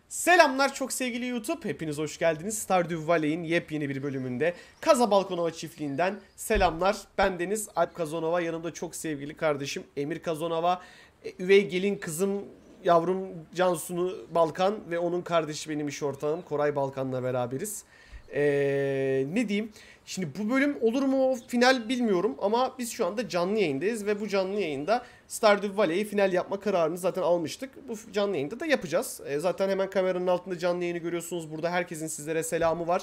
Selamlar çok sevgili YouTube. Hepiniz hoş geldiniz. Stardew Valley'in yepyeni bir bölümünde Kaza Balkonova çiftliğinden selamlar. Ben Deniz Alp Kazanova. Yanımda çok sevgili kardeşim Emir Kazanova. Üvey gelin kızım yavrum Cansu'nu Balkan ve onun kardeşi benim iş ortağım Koray Balkan'la beraberiz. Ne diyeyim? Şimdi bu bölüm olur mu o final bilmiyorum ama biz şu anda canlı yayındayız ve bu canlı yayında Stardew Valley'i final yapma kararını zaten almıştık. Bu canlı yayında da yapacağız. Zaten hemen kameranın altında canlı yayını görüyorsunuz. Burada herkesin sizlere selamı var.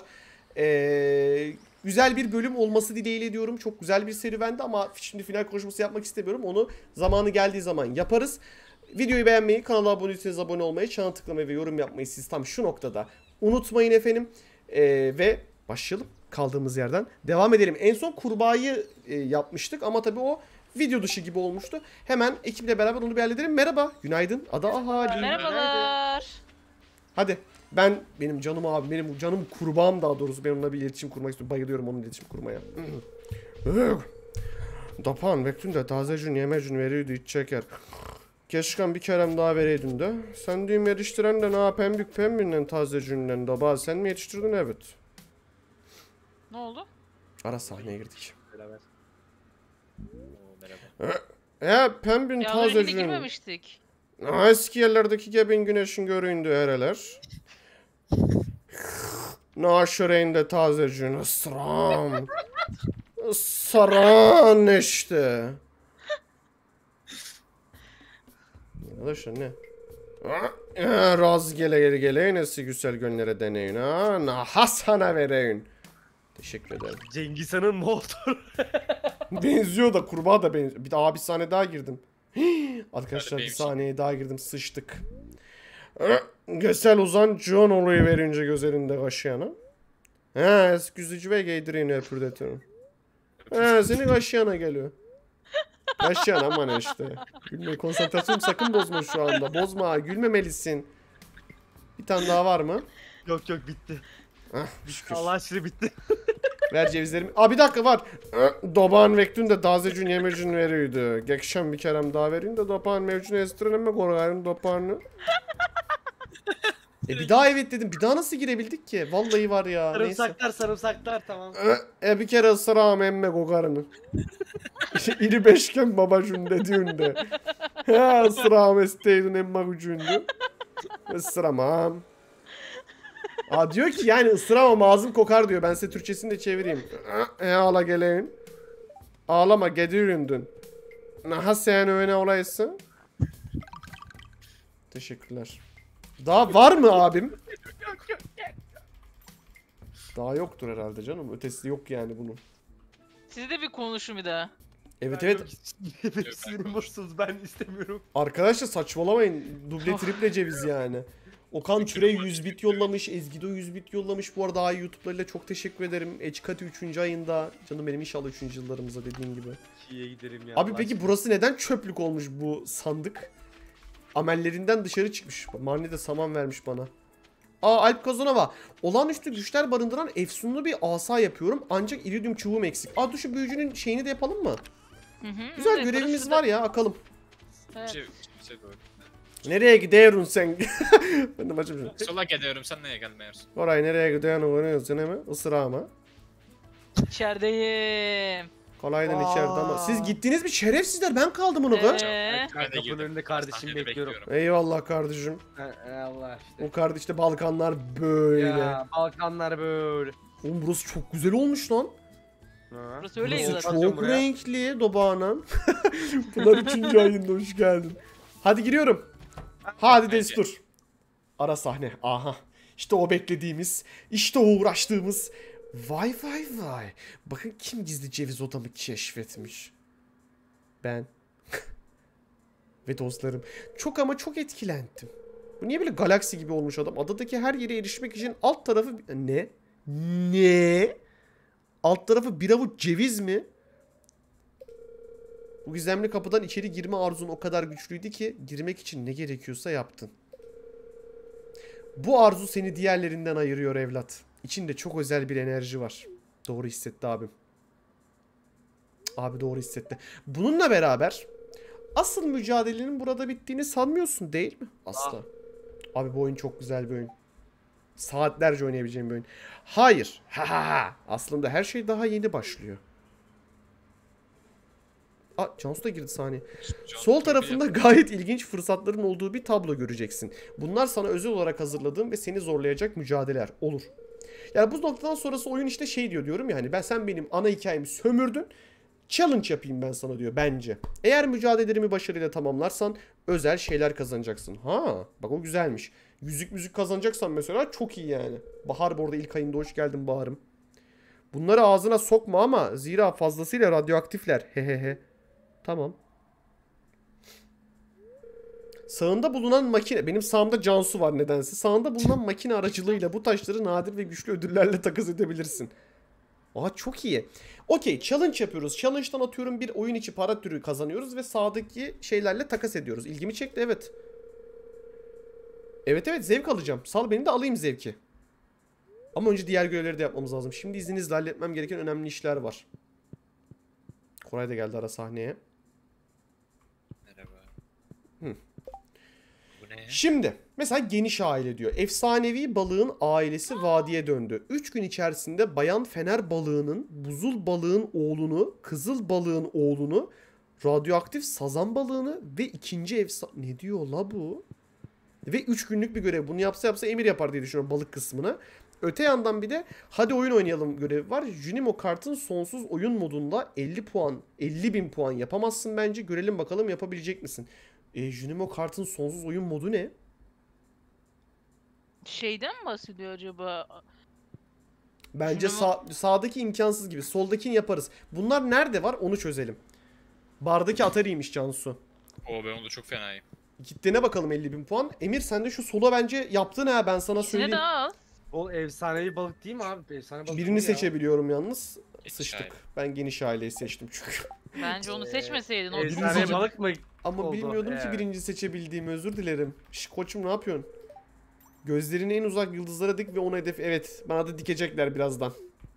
Güzel bir bölüm olması dileğiyle diyorum. Çok güzel bir serüvendi ama şimdi final konuşması yapmak istemiyorum. Onu zamanı geldiği zaman yaparız. Videoyu beğenmeyi, kanala abone değilseniz abone olmayı, çana tıklamayı ve yorum yapmayı siz tam şu noktada unutmayın efendim. Ve başlayalım. Kaldığımız yerden devam edelim. En son kurbağayı yapmıştık ama tabii o video dışı gibi olmuştu. Hemen ekiple beraber onu bir halledelim. Merhaba, günaydın. Ada Ahali. Merhabalar. Hadi. Benim canım abi, benim canım kurbağam daha doğrusu. Ben onunla bir iletişim kurmak istiyorum. Bayılıyorum onun iletişim kurmaya. Dapan, vektünde tazecün yemecün veriyordu hiç çeker. Keşkan bir kerem daha vereydin de. Sen düğüm yetiştiren de ne yapayım büyük pembinden tazecünden de. Bazı sen mi yetiştirdin? Evet. Ne oldu? Ara sahneye girdik. Beraber. Pembin Ya az önce de tazecüğün. girmemiştik. Eski yerlerdeki gebin güneşin göründüğü ereler. Naşöreğinde tazecüğün ısram. Saran işte. Arkadaşlar ne? Raz gele gele nesi güzel gönlere deneyin ha. Hasana vereyin. Teşekkür ederim. Cengiz Han'ın motor. Benziyor da kurbağa da benziyor. Bir saniye daha girdim. Arkadaşlar bir saniyeye daha girdim. Sıçtık. Gösel uzan John olayı verince gözlerinde kaşıyana. Esküzücü ve giydirin öpürdetiyorum. Seni kaşıyana geliyor. Kaşıyan aman işte. Gülme, konsantrasyonumu sakın bozma şu anda. Bozma, gülmemelisin. Bir tane daha var mı? Yok bitti. Şükür. Allah aşkına bitti. Ver cevizlerimi. Bir dakika var. Doban vektün de tazecün yemecün veriyordu. Geçen bir kerem daha vereyim de dopan mevcunu estirelim korayın dopanını. Bir daha evet dedim. Bir daha nasıl girebildik ki? Vallahi var ya. Sarımsaklar tamam. Bir kere ısırağım emme kokarını. İri beşken babacın dediğinde. Isırağım esteydin emma gücündü. Isıramam. Diyor ki yani ısıramam ağzım kokar diyor. Ben size Türkçesini de çevireyim. Ağla geleyin. Ağlama gedirindin. Naha sen öyle olaysın. Teşekkürler. Daha var mı abim? Daha yoktur herhalde canım. Ötesi yok yani bunun. Siz de bir konuşun bir daha. Evet. Sinirim bozsunuz ben istemiyorum. Arkadaşlar saçmalamayın. Duble triple ceviz yani. Okan Türe 100 bit yollamış. Ezgido 100 bit yollamış. Bu arada YouTube'larıyla çok teşekkür ederim. Eçkati 3. ayında. Canım benim inşallah 3. yıllarımıza dediğin gibi. İkiye giderim ya. Abi peki burası neden çöplük olmuş bu sandık? Amellerinden dışarı çıkmış. Marni de saman vermiş bana. Alp Kazanova. Olağanüstü güçler barındıran efsunlu bir asa yapıyorum. Ancak iridium çubuğum eksik. Dur şu büyücünün şeyini de yapalım mı? Güzel Evet, görevimiz burası var da- ya akalım. Evet. Nereye gidiyorsun sen? Ben de bacım. Sola gidiyorum, sen neye gelmiyorsun? Koray nereye gidiyorsun? Oynuyorsun hemen. Isırağıma. İçerideyim. Kolaydan içeride ama. Siz gittiniz mi şerefsizler? Ben kaldım onu kız. Ben de Kapının girdim. önünde kardeşim Sahnede bekliyorum. Eyvallah kardeşim. Allah işte. O kardeş işte Balkanlar böyle. Ya Balkanlar böyle. Oğlum burası çok güzel olmuş lan. Burası öyleydi Burası zaten. çok renkli Dobağanan. Bunlar 3. ayında hoş geldin. Hadi giriyorum. Hadi destur. Ara sahne. Aha. İşte o beklediğimiz, işte o uğraştığımız. Vay. Bakın kim gizli ceviz odamı keşfetmiş. Ben. Ve dostlarım. Çok ama çok etkilendim. Bu niye böyle galaksi gibi olmuş adam? Adadaki her yere erişmek için alt tarafı... Ne? Alt tarafı bir avuç ceviz mi? Bu gizemli kapıdan içeri girme arzun o kadar güçlüydü ki girmek için ne gerekiyorsa yaptın. Bu arzu seni diğerlerinden ayırıyor evlat. İçinde çok özel bir enerji var. Doğru hissetti abim. Abi doğru hissetti. Bununla beraber asıl mücadelenin burada bittiğini sanmıyorsun değil mi? Asla. Abi bu oyun çok güzel bir oyun. Saatlerce oynayabileceğim bir oyun. Hayır. Ha ha ha. Aslında her şey daha yeni başlıyor. Aa, Cansu da girdi saniye. Sol tarafında gayet ilginç fırsatların olduğu bir tablo göreceksin. Bunlar sana özel olarak hazırladığım ve seni zorlayacak mücadeleler olur. Yani bu noktadan sonrası oyun işte şey diyorum ya hani sen benim ana hikayemi sömürdün. Challenge yapayım ben sana diyor bence. Eğer mücadelelerimi başarıyla tamamlarsan özel şeyler kazanacaksın. Ha bak o güzelmiş. Yüzük müzik kazanacaksan mesela çok iyi yani. Bahar bu arada ilk ayında hoş geldin Bahar'ım. Bunları ağzına sokma ama zira fazlasıyla radyoaktifler. Hehehe. Tamam. Sağında bulunan makine, benim sağımda Cansu var nedense. Sağında bulunan makine aracılığıyla bu taşları nadir ve güçlü ödüllerle takas edebilirsin. Aa çok iyi. Okey, challenge yapıyoruz. Challenge'dan atıyorum bir oyun içi para türü kazanıyoruz ve sağdaki şeylerle takas ediyoruz. İlgimi çekti evet. Evet zevk alacağım. Sal beni de alayım zevki. Ama önce diğer görevleri de yapmamız lazım. Şimdi izninizle halletmem gereken önemli işler var. Koray da geldi ara sahneye. Merhaba. Hı. Bu ne? Şimdi mesela geniş aile diyor. Efsanevi balığın ailesi vadiye döndü. 3 gün içerisinde bayan fener balığının, buzul balığın oğlunu, kızıl balığın oğlunu, radyoaktif sazan balığını ve ikinci Ne diyor la bu? Ve 3 günlük bir görev. Bunu yapsa Emir yapar diye düşünüyorum balık kısmına. Öte yandan bir de hadi oyun oynayalım görevi var. Junimo Kart'ın sonsuz oyun modunda 50 puan, 50.000 puan yapamazsın bence. Görelim bakalım yapabilecek misin? Junimo Kart'ın sonsuz oyun modu ne? Şeyden mi bahsediyor acaba? Bence Junimo- sağdaki imkansız gibi. Soldakini yaparız. Bunlar nerede var onu çözelim. Bardaki Atari'ymiş Cansu. Oo ben onda çok fenayım. Gittiğine bakalım 50.000 puan. Emir sen de şu sola bence yaptın ha ben sana İkisini söyleyeyim. de al. O efsanevi balık değil mi abi? Efsane balık Birini bu ya. seçebiliyorum yalnız. Geniş Sıçtık. aile. Ben geniş aileyi seçtim çünkü. Bence onu seçmeseydin. O birinci Efsane seçim- balık mı? Ama oldu? bilmiyordum ki Evet. birinci seçebildiğimi özür dilerim. Şş, koçum ne yapıyorsun? Gözlerini en uzak yıldızlara dik ve onu hedef. Evet bana da dikecekler birazdan.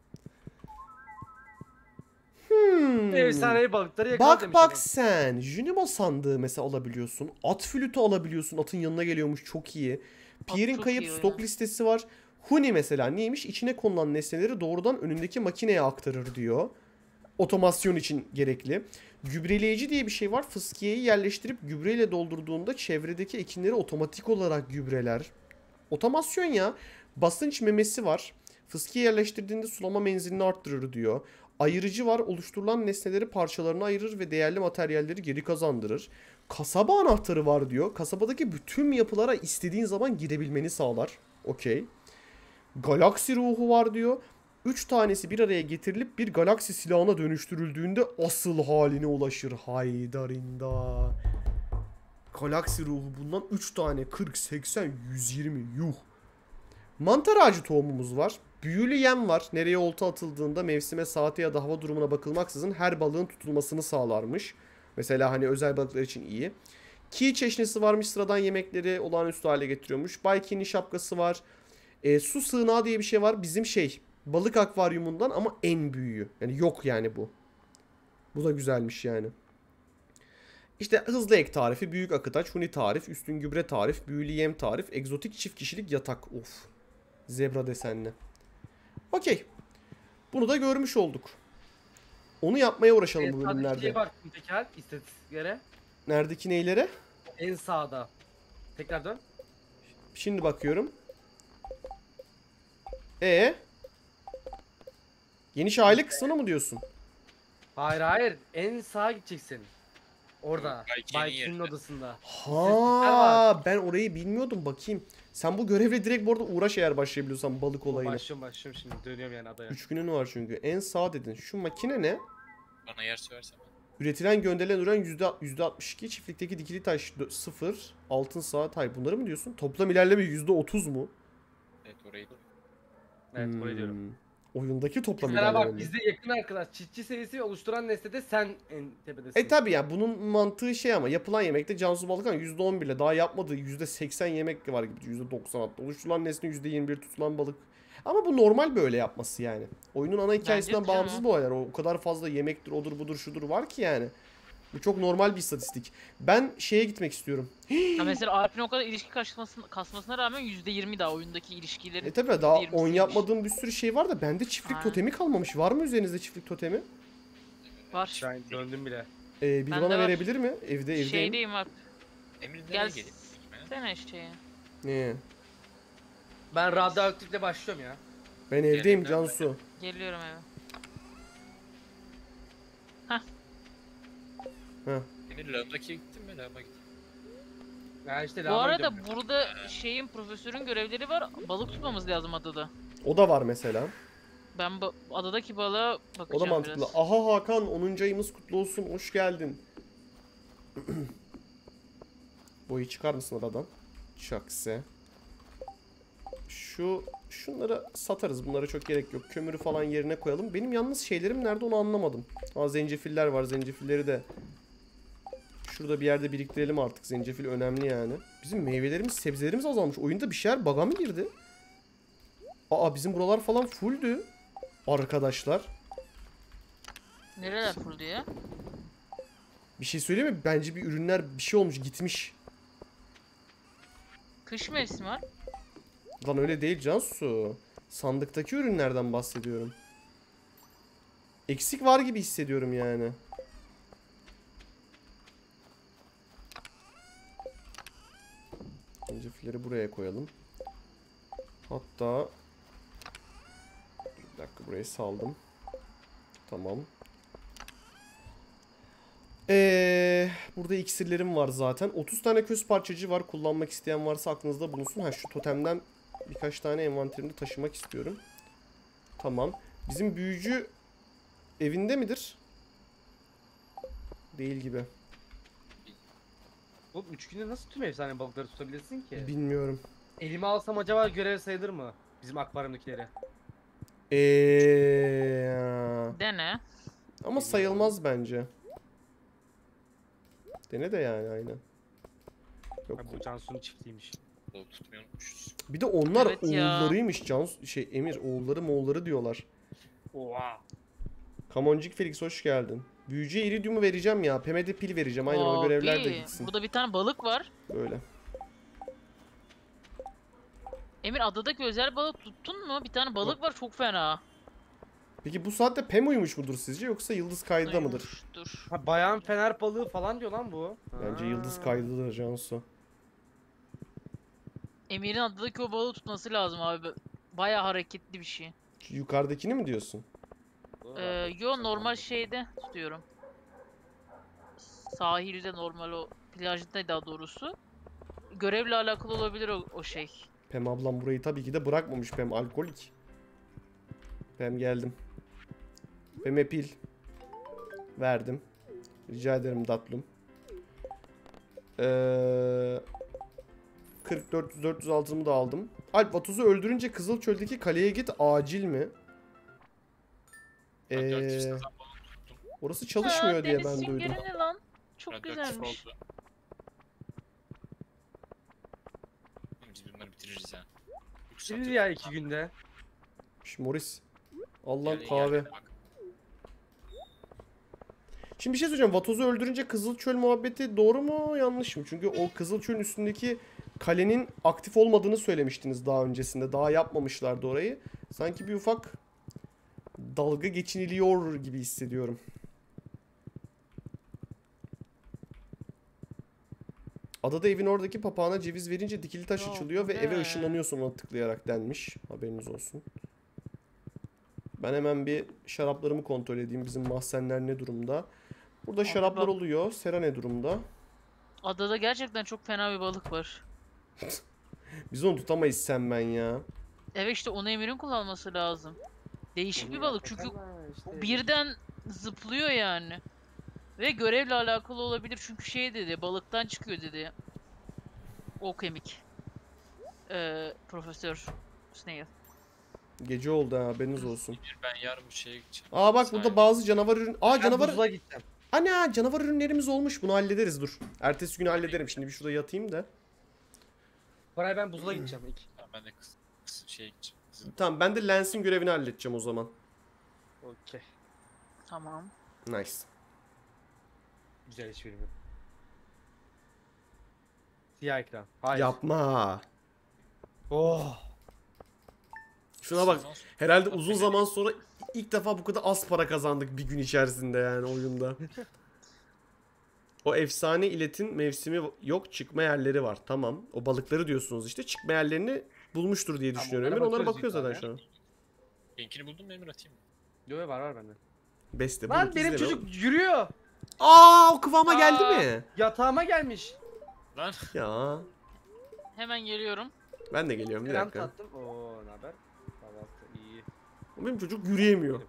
Efsanevi balıkları yakala Bak demiş bak adam. sen. Junimo sandığı mesela alabiliyorsun. At flütü alabiliyorsun. Atın yanına geliyormuş çok iyi. Pierre'in çok kayıp iyi stok oyun. listesi var. Huni mesela neymiş? İçine konulan nesneleri doğrudan önündeki makineye aktarır diyor. Otomasyon için gerekli. Gübreleyici diye bir şey var. Fıskiyeyi yerleştirip gübreyle doldurduğunda çevredeki ekinleri otomatik olarak gübreler. Otomasyon ya. Basınç memesi var. Fıskiye yerleştirdiğinde sulama menzilini arttırır diyor. Ayırıcı var. Oluşturulan nesneleri parçalarına ayırır ve değerli materyalleri geri kazandırır. Kasaba anahtarı var diyor. Kasabadaki bütün yapılara istediğin zaman girebilmeni sağlar. Okey. Galaksi ruhu var diyor. 3 tanesi bir araya getirilip bir galaksi silahına dönüştürüldüğünde asıl haline ulaşır. Haydarinda. Galaksi ruhu bundan 3 tane 40, 80, 120 yuh. Mantar ağacı tohumumuz var. Büyülü yem var. Nereye olta atıldığında mevsime, saate ya da hava durumuna bakılmaksızın her balığın tutulmasını sağlarmış. Mesela hani özel balıklar için iyi. Ki çeşnisi varmış, sıradan yemekleri olağanüstü hale getiriyormuş. Baykin'in şapkası var. Su sığınağı diye bir şey var. Bizim balık akvaryumundan ama en büyüğü. Yani yok yani bu. Bu da güzelmiş yani. İşte hızlı ek tarifi, büyük akıtaç, huni tarif, üstün gübre tarif, büyülü yem tarif, egzotik çift kişilik yatak. Of. Zebra desenli. Okey. Bunu da görmüş olduk. Onu yapmaya uğraşalım bu Sağdaki bölümlerde. şeye baktım teker istatistiklere. Neredeki neylere? En sağda. Tekrar dön. Şimdi bakıyorum. Geniş aile kısmına mı diyorsun? Hayır. En sağa gideceksin. Orada. Baykin'in Baykin'in yerine. odasında. Ha, ben orayı bilmiyordum bakayım. Sen bu görevle direkt bu arada uğraş eğer başlayabiliyorsan balık olayına. Başlıyorum şimdi dönüyorum yani adaya. 3 günün var çünkü. En sağ dedin. Şu makine ne? Bana yer söylersen. Üretilen gönderilen ürün %62. Çiftlikteki dikili taş 0. Altın saat. Hayır bunları mı diyorsun? Toplam ilerleme %30 mu? Evet orayı da. Evet oraya diyorum. Oyundaki toplam Mesela ilerleme bak mi? bizde yakın arkadaş çiftçi serisi oluşturan nesnede sen en tepedesin. Tabi ya bunun mantığı ama yapılan yemekte Cansu Balıkan %11 ile daha yapmadığı %80 yemek var gibi %90 hatta. Oluşturulan nesne %21 tutulan balık. Ama bu normal böyle yapması yani. Oyunun ana hikayesinden Bence de bağımsız bu olaylar. O kadar fazla yemektir, odur budur şudur var ki yani. Bu çok normal bir istatistik. Ben şeye gitmek istiyorum. Ya mesela Alp'in o kadar ilişki kasmasına rağmen %20 daha oyundaki ilişkilerin. Tabi daha %20'siymiş. 10 yapmadığım bir sürü şey var da bende çiftlik Ha. totemi kalmamış. Var mı üzerinizde çiftlik totemi? Var. Ben döndüm bile. Biri Bende bana var. verebilir mi? Evdeyim. Şeydeyim Alp. Emir nereye Gel geleyim? sene şeye. Ne? Ben radyoaktifle başlıyorum ya. Ben evdeyim Yerine Cansu. Geliyorum eve. Heh. Emir lağımdaki gittin mi? Lağıma gittin. Ya işte Bu lava arada gidiyorum. burada profesörün görevleri var. Balık tutmamız lazım adada. O da var mesela. Ben adadaki balığa O da bakacağım mantıklı. biraz. Aha Hakan 10. ayımız kutlu olsun. Hoş geldin. Boyu çıkar mısın aradan? Çakse. Şunları satarız. Bunlara çok gerek yok. Kömürü falan yerine koyalım. Benim yalnız şeylerim nerede onu anlamadım. Aa, zencefiller var. Zencefilleri de şurada bir yerde biriktirelim artık. Zencefil önemli yani. Bizim meyvelerimiz, sebzelerimiz azalmış. Oyunda bir şeyler bug'a mı girdi? Aa, bizim buralar falan fulldü. Arkadaşlar. Nereler full diye? Bir şey söyleyeyim mi? Bence bir ürünler bir şey olmuş, gitmiş. Kış mevsimi var. Lan öyle değil Cansu. Sandıktaki ürünlerden bahsediyorum. Eksik var gibi hissediyorum yani. Zencefilleri buraya koyalım. Hatta bir dakika, burayı saldım. Tamam. Burada iksirlerim var zaten. 30 tane köz parçacı var. Kullanmak isteyen varsa aklınızda bulunsun. Ha, şu totemden birkaç tane envanterimde taşımak istiyorum. Tamam. Bizim büyücü evinde midir? Değil gibi. Oğlum 3 günde nasıl tüm efsane balıkları tutabilirsin ki? Bilmiyorum. Elime alsam acaba görev sayılır mı? Bizim akvaryumdakileri. Dene. Ama sayılmaz bence. Dene de yani aynen. Yok. Ha, bu Cansu'nun çiftliğiymiş. Balık tutmayı unutmuşuz. Bir de onlar Evet ya. oğullarıymış Emir, oğulları moğulları diyorlar. Oha. Kamoncik Felix hoş geldin. Büyücüye iridiumu vereceğim ya. Pem'e de pil vereceğim. Aynen, o görevler de Abi, gitsin. burada bir tane balık var. Böyle. Emir adadaki özel balık tuttun mu? Bir tane balık var çok fena. Peki bu saatte Pem uyumuş mudur sizce, yoksa Yıldız kaydıda mıdır? Dur. Ha, bayan fener balığı falan diyor lan bu. Bence Ha. Yıldız kaydıdır Cansu. Emir'in adadaki o balığı tutması lazım abi. Baya hareketli bir şey. Şu yukarıdakini mi diyorsun? Yo normal şeyde tutuyorum. Sahilde normal o plajda daha doğrusu. Görevle alakalı olabilir o şey. Pem ablam burayı tabii ki de bırakmamış. Pem alkolik. Pem geldim. Pem'e pil. Verdim. Rica ederim tatlım. 40-400 altımı da aldım. Alp, Vatuz'u öldürünce Kızılçöl'deki kaleye git, acil mi? Radyoaktif sazan balığı tuttum. Orası çalışmıyor diye ben Deniz duydum. süngeri ne lan? Çok Radyoaktif güzelmiş. oldu. Biz bunları bitiririz ha. Şimdi ya 2 günde. Morris. Allah Yani kahve. yerlere bak. Şimdi bir şey söyleyeceğim. Vatoz'u öldürünce Kızılçöl muhabbeti doğru mu yanlış mı? Çünkü o Kızılçöl'ün üstündeki kalenin aktif olmadığını söylemiştiniz daha öncesinde. Daha yapmamışlardı orayı. Sanki bir ufak dalga geçiniliyor gibi hissediyorum. Adada evin oradaki papağana ceviz verince dikili taş Yok, açılıyor ve bu eve ne? ışınlanıyorsun ona tıklayarak denmiş. Haberiniz olsun. Ben hemen bir şaraplarımı kontrol edeyim. Bizim mahzenler ne durumda? Burada Abi şaraplar bak- oluyor. Sera ne durumda? Adada gerçekten çok fena bir balık var. Biz onu tutamayız sen ben ya. Evet işte onu Emir'in kullanması lazım. Değişik bir balık çünkü İşte. birden zıplıyor yani. Ve görevle alakalı olabilir çünkü şey dedi, balıktan çıkıyor dedi. O kemik. Profesör Snail. Gece oldu ha, haberiniz olsun. Ben yarın bu şeye gideceğim. Aa bak, burada bazı canavar ürün... Aa, Ben canavar... buzula gideceğim. Ana, canavar ürünlerimiz olmuş. Bunu hallederiz, dur. Ertesi günü hallederim. Şimdi bir şurada yatayım da. Koray ben buzula gideceğim ilk. Tamam, ben de kız şeye gideceğim. Kızın Tamam, ben de Lens'in görevini halledeceğim o zaman. Okey. Tamam. Nice. Güzel iş filmi. Siyah ekran. Hayır. Yapma. Oh. Şuna bak. Herhalde uzun zaman sonra ilk defa bu kadar az para kazandık bir gün içerisinde yani oyunda. O efsane iletin mevsimi yok, çıkma yerleri var. Tamam. O balıkları diyorsunuz işte. Çıkma yerlerini bulmuştur diye Tamam, düşünüyorum. onlara Emir onlara bakıyoruz bakıyor ilk zaten abi şu an. Benimkini buldum mu Emir atayım mı? Yo var bende. Beste. Lan bunu benim izleme. çocuk yürüyor. Aa, o kıvama geldi Aa. mi? Yatağıma gelmiş. Lan Ya. Hemen geliyorum. Ben de geliyorum bir Krem dakika. tattım. Oo ne haber? Kahvaltı iyi. O benim çocuk yürüyemiyor.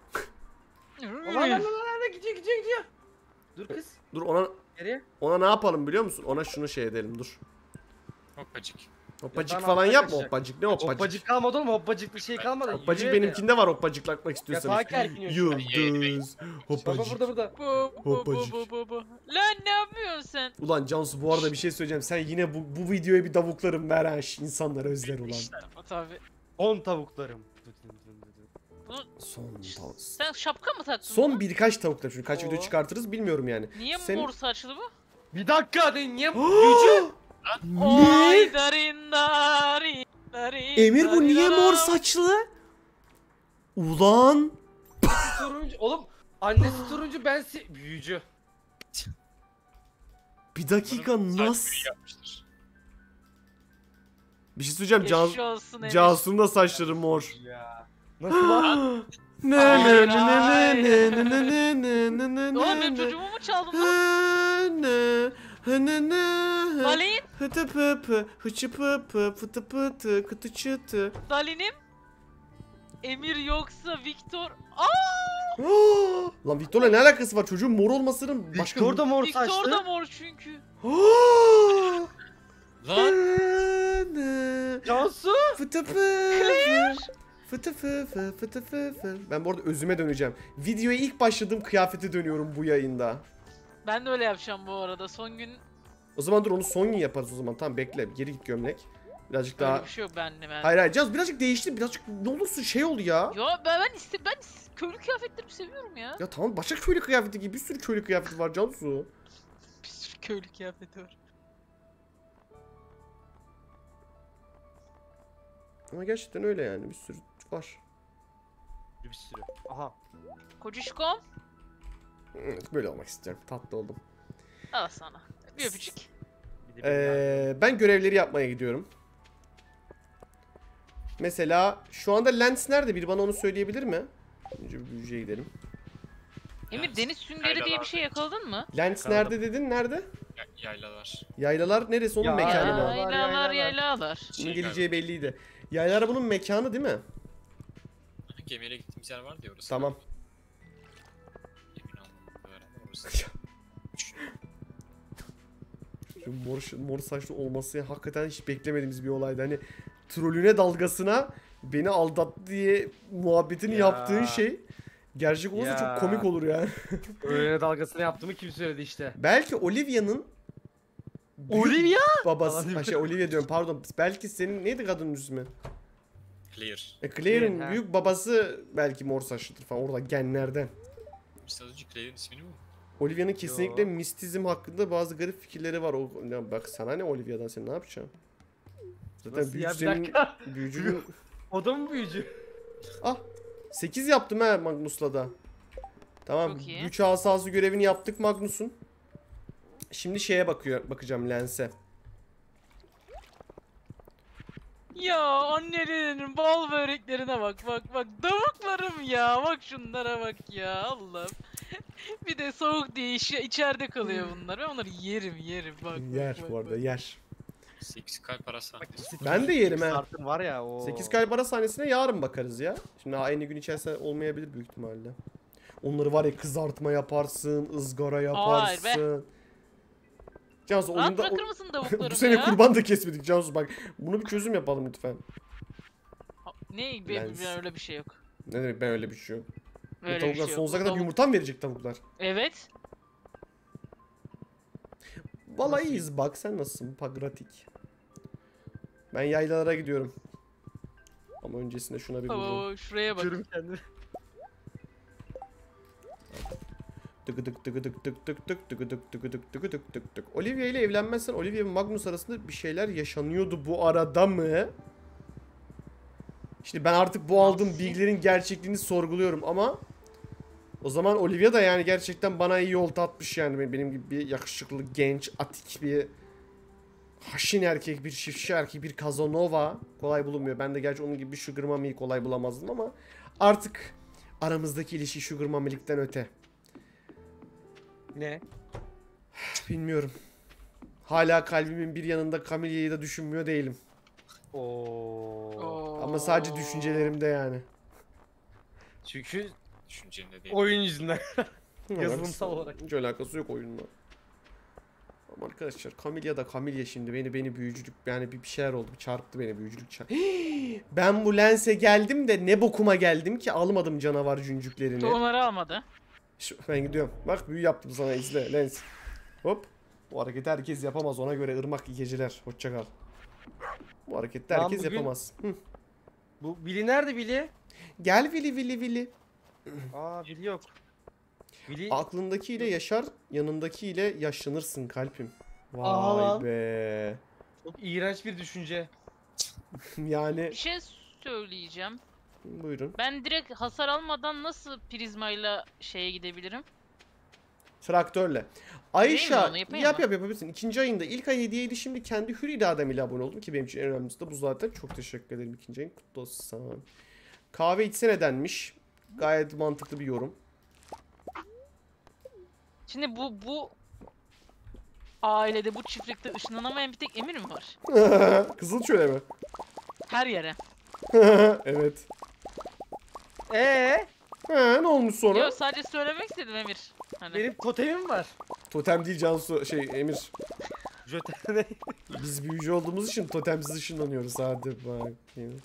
Lan gidiyor. Dur kız. Dur Nereye? ona ne yapalım biliyor musun? Ona şunu şey edelim dur. hoppacık. Hoppacık Yatağın falan altına yapma kaçacak. hoppacık. Ne hoppacık? Hoppacık kalmadı oğlum. Hoppacık bir şey kalmadı. Hoppacık Yürüyor benimkinde var hoppacıklatmak istiyorsanız. Yatağa kerkiniyor şu an. Yıldız. Baba Hoppacık. burada. Hoppacık. Lan ne yapıyorsun sen? Ulan Cansu bu arada bir şey söyleyeceğim. Sen yine bu videoya bir davuklarım ver ha. İnsanlar özler ulan. Tabii. 10 tavuklarım. Bunu Son tavuk. sen şapka mı taktın? Son buna? birkaç tavuklar çünkü kaç Oo. video çıkartırız bilmiyorum yani. Niye Senin- mor saçlı bu? Bir dakika de niye büyücü? Oy darin darin darin. Emir bu niye darin mor darin. saçlı? Ulan. Turuncu. Oğlum annesi turuncu büyücü. Bir dakika Umarım saç nasıl? büyü yapmıştır. Bir şey söyleyeceğim. Geçmiş olsun Emir. Cansu'nun da saçları mor. Ya. Nasıl lan? Ne Hayır, ne hayır. ne ne ne ne ne ne ne ne Oğlum benim ne çocuğumu mu çaldın lan? Dalin? Hıtı pıpı, hıçı pıpı, fıtı pıtı, kıtı çıtı. Dalin'im? Emir yoksa Victor. Lan Victor'la ne alakası var? Çocuğun mor olmasının başka... Victor da mor Victor saçlı. da mor çünkü. Lan Cansu. Fıtı pı. Fıtı fı fı fıtı fı fı. Ben bu arada özüme döneceğim. Videoya ilk başladığım kıyafete dönüyorum bu yayında. Ben de öyle yapacağım bu arada. Son gün O zaman dur onu son gün yaparız o zaman. Tamam bekle. Geri git gömlek. Birazcık öyle daha... bir şey yok bende. Hayır hayır Cansu birazcık değişti. Birazcık ne olursun şey oldu ya. Yo ben köylü kıyafetlerimi seviyorum ya. Ya tamam başka köylü kıyafeti gibi bir sürü köylü kıyafeti var Cansu. Bir sürü köylü kıyafeti var. Ama gerçekten öyle yani bir sürü var. Bir sürü. Aha. Kocişkom Evet, böyle olmak istiyorum. Tatlı oldum. al sana. Bir öpücük. Bir de Ben görevleri yapmaya gidiyorum. Mesela şu anda Lens nerede? Biri bana onu söyleyebilir mi? Önce bir büyücüye gidelim. Emir Evet. deniz süngeri diye bir şey yakaladın mı? Lens Yakaladım. nerede dedin? Nerede? Yaylalar. Yaylalar neresi? Onun Ya, mekanı mı? Yaylalar yaylalar. Bunun geleceği belliydi. Yaylalar bunun mekanı değil mi? Gemiyle gittiğimiz yer vardı ya orası. Tamam. Emin olmadım öğrendim orası. Şu mor saçlı olması hakikaten hiç beklemediğimiz bir olaydı. Hani trolüne dalgasına beni aldattı diye muhabbetini Ya. yaptığın şey gerçek olursa Ya. çok komik olur yani. Öğlene dalgasını yaptığımı kim söyledi işte. Belki Olivia'nın büyük Olivia? babası, Falan ha şey Olivia diyorum pardon. Belki senin neydi kadının ismi? Clear. Claire'in Ha. büyük babası belki mor saçlıdır falan orada genlerden. İşte az önce Clear'in ismini mi? Olivia'nın kesinlikle Yo. mistizm hakkında bazı garip fikirleri var. Bak sana ne Olivia'dan sen ne yapacaksın? Zaten Nasıl büyücü ya bir senin dakika. büyücünün... O da mı büyücü? Ah 8 yaptım ha Magnus'la da. Tamam Çok iyi. güç asası görevini yaptık Magnus'un. Şimdi şeye bakacağım Lens'e. Ya annelerinin bal böreklerine bak davuklarım ya bak şunlara bak ya Allah'ım. Bir de soğuk diye içeride kalıyor bunlar. Ben onları yerim bak. Yer bu arada yer. 8 kalp arası. Ben de yerim ha. Sartın var ya o. 8 kalp ara sahnesine yarın bakarız ya. Şimdi aynı gün içerisinde olmayabilir büyük ihtimalle. Onları var ya kızartma yaparsın, ızgara Hayır be. yaparsın. Cansu Rahat oyunda bırakır mısın davuklarımı bu sene ya? kurban da kesmedik Cansu bak. Bunu bir çözüm yapalım lütfen. Ne? Lens. Ben öyle bir şey yok. Ne demek ben öyle bir şey yok. Bu Öyle bir tavuklar şey yok. sonsuza Bu kadar tavuk- yumurta mı verecek tavuklar? Evet. Vallahi iyiyiz bak sen nasılsın Pagratik. Ben yaylalara gidiyorum. Ama öncesinde şuna bir vurayım. Oo, şuraya bak. Görüm kendini. Tıkıdık tıkıdık tık tık tık tıkıdık tıkıdık tıkıdık tık tık. Olivia ile evlenmezsen Olivia ve Magnus arasında bir şeyler yaşanıyordu bu arada mı? Şimdi ben artık bu aldığım Nasıl? bilgilerin gerçekliğini sorguluyorum ama o zaman Olivia da yani gerçekten bana iyi yol atmış yani benim gibi bir yakışıklı, genç, atik bir haşin erkek, bir çiftçi erkek, bir Casanova kolay bulunmuyor. Ben de gerçi onun gibi bir Sugar Mummy'yi kolay bulamazdım ama artık aramızdaki ilişki Sugar Mummy'likten öte. Ne? Bilmiyorum. Hala kalbimin bir yanında Camille'yi da düşünmüyor değilim. Oo. Ama sadece düşüncelerimde yani. Çünkü Düşüncemde değil. oyun yüzünden. Yazılımsal olarak. Hiç alakası yok oyunla. Ama arkadaşlar Camilla da Camilla şimdi beni büyücülük yani bir şeyler oldu. Bir çarptı beni büyücülük çarptı. Ben bu lense geldim de ne bokuma geldim ki almadım canavar cüncüklerini. Onları almadı. Ben gidiyorum. Bak büyü yaptım sana izle lens. Hop. Bu hareketi herkes yapamaz ona göre ırmak iyi geceler. Hoşça kal. Bu hareketi Lan herkes bugün- yapamaz. Hı. Bu Billy nerede Billy? Gel Vili Vili Vili. Aa Billy yok. Billy Aklındakiyle yaşar, yanındakiyle yaşlanırsın kalpim. Aha Vay lan. be. çok iğrenç bir düşünce. Yani Bir şey söyleyeceğim. buyurun. Ben direkt hasar almadan nasıl prizmayla şeye gidebilirim? Traktörle. Ayşe onu, yapayım yap mı? yapabilirsin. İkinci ayında ilk ay hediyeydi şimdi kendi hür irademle abone oldum ki benim için en önemlisi de bu zaten. Çok teşekkür ederim ikinci ayın kutlu olsun. Kahve içsene denmiş. Gayet mantıklı bir yorum. Şimdi bu ailede, bu çiftlikte ışınlanamayan bir tek Emir mi var? Kızıl çöle mi? Her yere. Evet. Ee, Ne olmuş sonra? Yok, sadece söylemek istedim Emir. Hani. benim totemim var. Totem değil Cansu Emir. Jöte Biz büyücü olduğumuz için totemsiz ışınlanıyoruz. Hadi bak.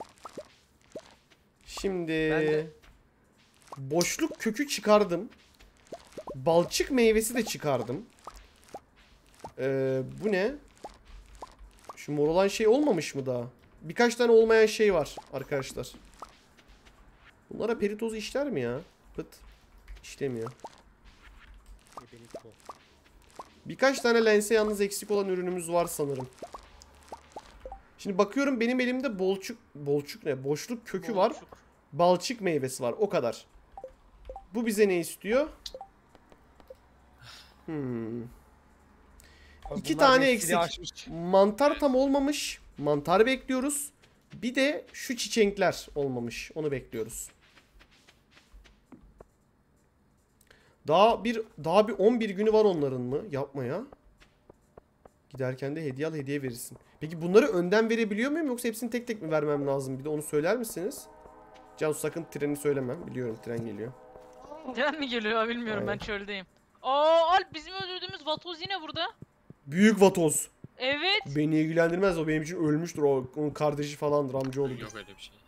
Şimdi Ben de- boşluk kökü çıkardım. Balçık meyvesi de çıkardım. Bu ne? Şu mor olan şey olmamış mı daha? Birkaç tane olmayan şey var arkadaşlar. Bunlara peri tozu işler mi ya? Pıt. İşlemiyor. Birkaç tane lense yalnız eksik olan ürünümüz var sanırım. Şimdi bakıyorum benim elimde bolçuk ne? Boşluk kökü var. Boğuşuk. Balçık meyvesi var. O kadar. Bu bize ne istiyor? İki Bunlar tane nesili eksik. aşmış. Mantar tam olmamış. Mantar bekliyoruz. Bir de şu çiçekler olmamış. Onu bekliyoruz. Daha bir 11 günü var onların mı? Yapma ya. Giderken de hediye al, hediye verirsin. Peki bunları önden verebiliyor muyum yoksa hepsini tek tek mi vermem lazım? Bir de onu söyler misiniz? Cansu sakın treni söylemem. Biliyorum tren geliyor. Tren mi geliyor bilmiyorum, Aynen. ben çöldeyim. Aa Alp, bizim öldürdüğümüz vatoz yine burada. Büyük vatoz. Evet. Beni ilgilendirmez, o benim için ölmüştür. Onun kardeşi falandır, amcaoğludur. Yok öyle bir şey.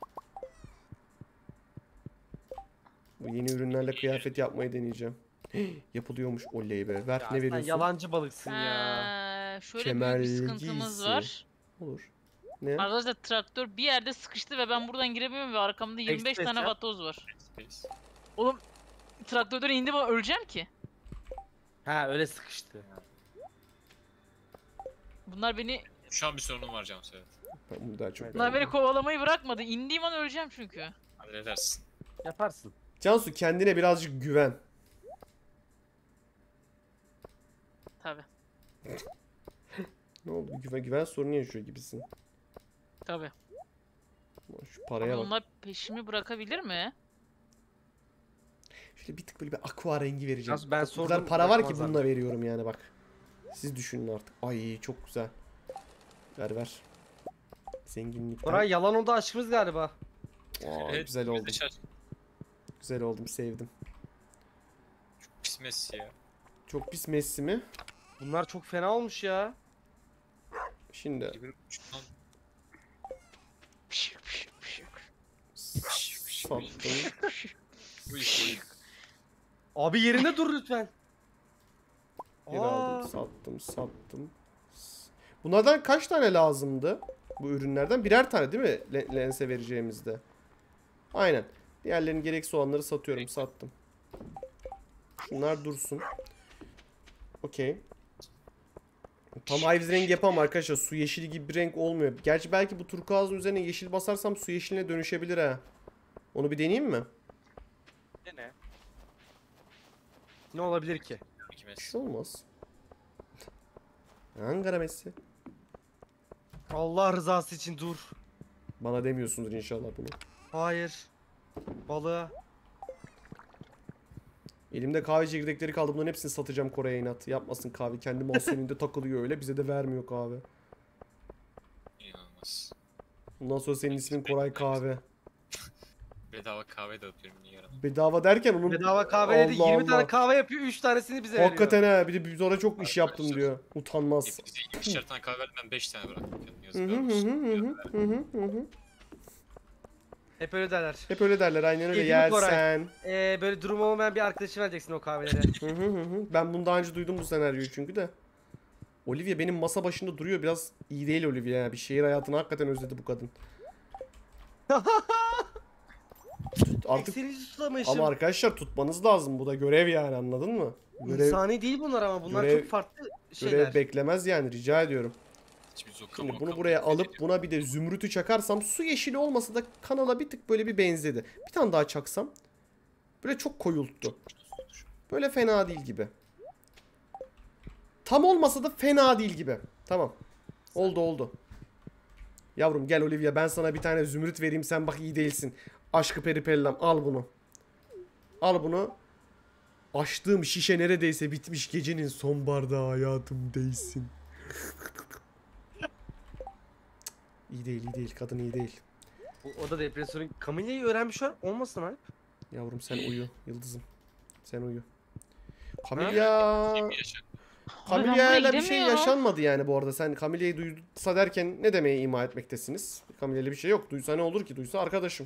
Bu yeni ürünlerle kıyafet yapmayı deneyeceğim. Yapılıyormuş, oley be. Ver Ya ne sen veriyorsun? yalancı balıksın ya. Şöyle Kemer büyük bir sıkıntımız giysi. var. Olur. Ne? Arkadaşlar traktör bir yerde sıkıştı ve ben buradan giremiyorum ve arkamda 25 Express tane ya. vatoz var. Space. Oğlum traktörden indim ama öleceğim ki. Ha öyle sıkıştı. Bunlar beni Şu an bir sorunum var Cansu, evet. Ben bunu daha çok Bunlar bunlar beni beğendim. kovalamayı bırakmadı. İndiğim an öleceğim çünkü. Halledersin. Yaparsın. Cansu kendine birazcık güven. Tabi. Ne oldu? Güven sorunu yaşıyor gibisin. Tabi. Şu paraya Ama bak. onlar peşimi bırakabilir mi? Şöyle bir tık böyle bir aqua rengi vereceğim. Cansu, ben O kadar sordum, para var ki bırakmazlar. bununla veriyorum yani bak. Siz düşünün artık. Ay çok güzel. Ver. Zenginlikten. Koray yalan oldu aşkımız galiba. Aa, güzel bir de oldum. şaş- Güzel oldum, sevdim. Çok pis Messi ya. Çok pis Messi mi? Bunlar çok fena olmuş ya. Şimdi 1.5'dan sattım. bu iş. Abi yerinde dur lütfen. Geri Aa, aldım, sattım. Bunlardan kaç tane lazımdı? Bu ürünlerden birer tane değil mi? Lense vereceğimizde. Aynen. Diğerlerinin gereksiz olanları satıyorum, sattım. Şunlar dursun. Okey. Tam Hives rengi yapamam arkadaşlar. Su yeşili gibi bir renk olmuyor. Gerçi belki bu turkuazın üzerine yeşil basarsam su yeşiline dönüşebilir ha. Onu bir deneyeyim mi? Ne? Ne olabilir ki? Kime? Bir şey olmaz. Ankara Messi. Allah rızası için dur. Bana demiyorsundur inşallah bunu. Hayır. Balığa. Elimde kahve çekirdekleri kaldı. Bunların hepsini satacağım Kore'ye inat. Yapmasın kahve. Kendi mahzeninde takılıyor öyle. Bize de vermiyor kahve. İnanılmaz. Bundan sonra senin ismin Koray Kahve. Bedava kahve dağıtıyorum niye yaramaz? Bedava derken onun... Bedava kahve dedi. Allah 20 tane Allah. kahve yapıyor. 3 tanesini bize veriyor. Hakikaten ha. Bir de biz orada çok iş yaptım Arkadaşlar. diyor. Utanmaz. Hepinize 20'şer tane kahve verdim ben 5 tane bıraktım kendime Hı hı yazıklar hı olsun. hı hı hı hı. Hep öyle derler. Hep öyle derler aynen öyle. Yedi mi Koray? Yersen. Böyle durum olmayan bir arkadaşı vereceksin o kahveleri. Hı hı hı hı. Ben bunu daha önce duydum bu senaryoyu çünkü de. Olivia benim masa başında duruyor. Biraz iyi değil Olivia ya. Bir şehir hayatını hakikaten özledi bu kadın. Artık Ekseni tutamışım. ama arkadaşlar tutmanız lazım. Bu da görev yani anladın mı? Görev, İnsani değil bunlar ama bunlar görev- çok farklı görev şeyler. beklemez yani rica ediyorum. Hiçbir zoka Şimdi moka bunu moka buraya moka alıp ediyor. buna bir de zümrütü çakarsam su yeşili olmasa da kanala bir tık böyle bir benzedi. Bir tane daha çaksam böyle çok koyulttu. Böyle fena değil gibi. Tam olmasa da fena değil gibi. Tamam. Oldu oldu. Yavrum gel Olivia ben sana bir tane zümrüt vereyim sen bak iyi değilsin. Aşkı peripellam al bunu. Al bunu. Açtığım şişe neredeyse bitmiş gecenin son bardağı hayatım değilsin. İyi değil iyi değil kadın iyi değil. O da depresyonun Camille'yi öğrenmiş olmasın Alp? Yavrum sen uyu yıldızım. Sen uyu. Camilla. Kim yaşar? Abi ben Camilla'yla buraya bir şey gidemiyorum. yaşanmadı yani bu arada. Sen Camilla'yı duysa derken ne demeye ima etmektesiniz? Camilla'yla bir şey yok. Duysa ne olur ki? Duysa arkadaşım.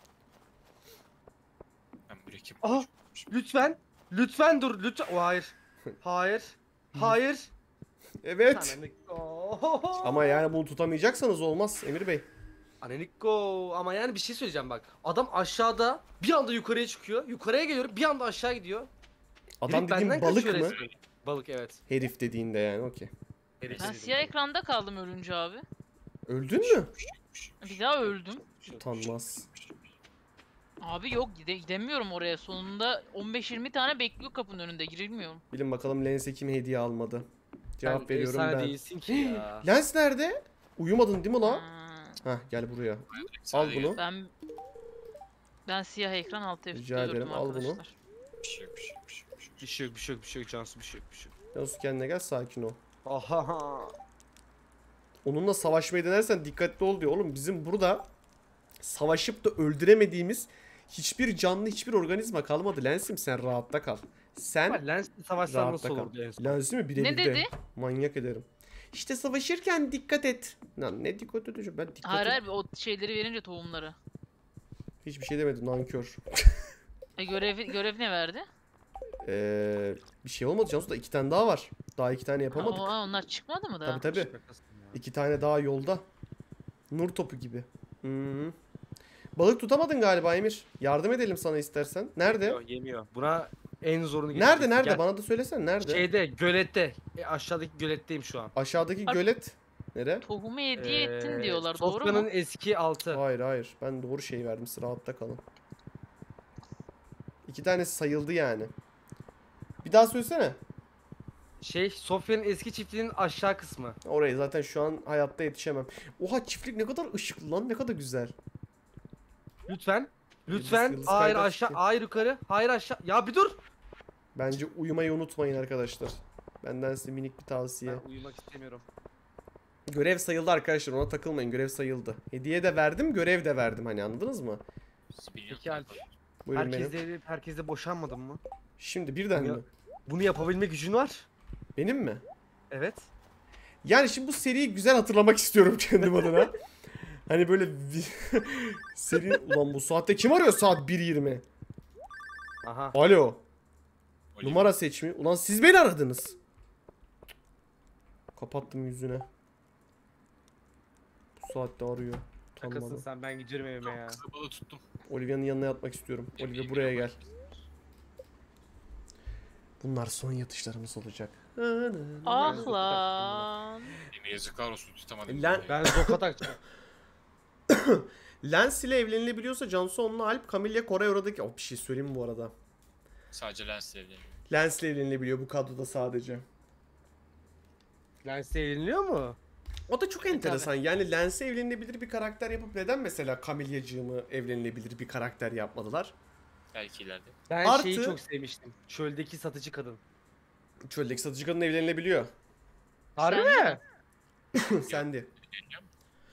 Ben mürekkep Aha! koymuşum. Lütfen. Lütfen dur. Lütfen. Oh, hayır. Hayır. Hayır. Evet. Ananiko. Ama yani bunu tutamayacaksanız olmaz Emir Bey. Ananiko. Ama yani bir şey söyleyeceğim bak. Adam aşağıda bir anda yukarıya çıkıyor. Yukarıya geliyor. Bir anda aşağı gidiyor. Adam Herif dediğin benden balık kaçıyor mı? resmen. Balık evet. Herif dediğinde yani okey. Herif Ben dedim. siyah ekranda kaldım ölünce abi. Öldün mü? Bir daha öldüm. Utanmaz. Abi yok gidemiyorum oraya. Sonunda 15-20 tane bekliyor kapının önünde. Girilmiyorum. Bilin bakalım Lens'e kim hediye almadı? Cevap Sen veriyorum efsane ben. değilsin ki ya. Lens nerede? Uyumadın değil mi la? Ha, Hah gel buraya. Al Sadece bunu. ben siyah ekran alt F4 Rica ederim, gördüm al bunu. arkadaşlar. Bir şey yok, bir şey yok, bir şey yok, bir şey yok. Bir şey yok, bir şey yok, bir şey yok Cansu, bir şey yok, bir şey yok. Yavuz kendine gel sakin ol. Aha. Onunla savaşmayı denersen dikkatli ol diyor. Oğlum bizim burada savaşıp da öldüremediğimiz hiçbir canlı hiçbir organizma kalmadı. Lensim sen rahatta kal. Sen Ama Lens'le savaşsan rahatta nasıl kal. olurdu en son? Lensi mi? Bire Ne birde. dedi? Manyak ederim. İşte savaşırken dikkat et. Lan ne dikkat edeceğim ben dikkat Hayır et. hayır o şeyleri verince tohumları. Hiçbir şey demedim nankör. Görev ne verdi? Bir şey olmadı Cansu da 2 tane daha var. Daha 2 tane yapamadık. Onlar çıkmadı mı daha? Tabii tabii. Şakasın ya. 2 tane daha yolda. Nur topu gibi. Hı. Balık tutamadın galiba Emir. Yardım edelim sana istersen. Nerede? Yemiyor, yemiyor. Buna en zorunu Nerede getireceksin. nerede? Gel. Bana da söylesen nerede? Şeyde, gölette. Aşağıdaki göletteyim şu an. Aşağıdaki Ar- gölet. Nere? Tohumu hediye ettin diyorlar doğru Sofyanın mu? eski altı. Hayır hayır. Ben doğru şey verdim. Siz rahatta kalın. 2 tanesi sayıldı yani. Bir daha söylesene. Sofya'nın eski çiftliğinin aşağı kısmı. Orayı zaten şu an hayatta yetişemem. Oha çiftlik ne kadar ışıklı lan. Ne kadar güzel. Lütfen. Lütfen. Yıldız Hayır kaydı aşağı, açık. hayır yukarı, hayır aşağı. Ya bir dur. Bence uyumayı unutmayın arkadaşlar. Benden size minik bir tavsiye. Ben uyumak istemiyorum. Görev sayıldı arkadaşlar ona takılmayın görev sayıldı. Hediye de verdim görev de verdim hani anladınız mı? Peki Alp. Buyurun benim. Herkesle boşanmadın mı? Şimdi birden Ya- mi? Bunu yapabilme gücün var. Benim mi? Evet. Yani şimdi bu seriyi güzel hatırlamak istiyorum kendim adına. Hani böyle seri... Ulan bu saatte kim arıyor saat 1.20? Aha. Alo. Numara seçimi. Ulan siz beni aradınız. Kapattım yüzüne. Bu saatte arıyor. Şakasın Utanmadan. sen, ben gidiyorum evime ya. Kısa balığı tuttum. Olivia'nın yanına yatmak istiyorum. Olivia buraya gel. Bunlar son yatışlarımız olacak. Ah lan. Yine yazıklar olsun tutamadım. Lan- Ben Zoka takacağım. Lens ile evlenilebiliyorsa Cansu onunla Alp, Camille, Koray oradaki... Oh, bir şey söyleyeyim mi bu arada? Sadece lens evleniyor. Lens ile evlenilebiliyor bu kadroda sadece. Lens'le evleniliyor mu? O da çok enteresan. Yani Lens'e evlenilebilir bir karakter yapıp neden mesela Camille'cığımı evlenilebilir bir karakter yapmadılar? Belki ileride. Ben Artı- şeyi çok sevmiştim. Çöldeki satıcı kadın. Çöldeki satıcı kadın evlenilebiliyor. Harbi Sen- mi? Sen de. Evleniyor mu?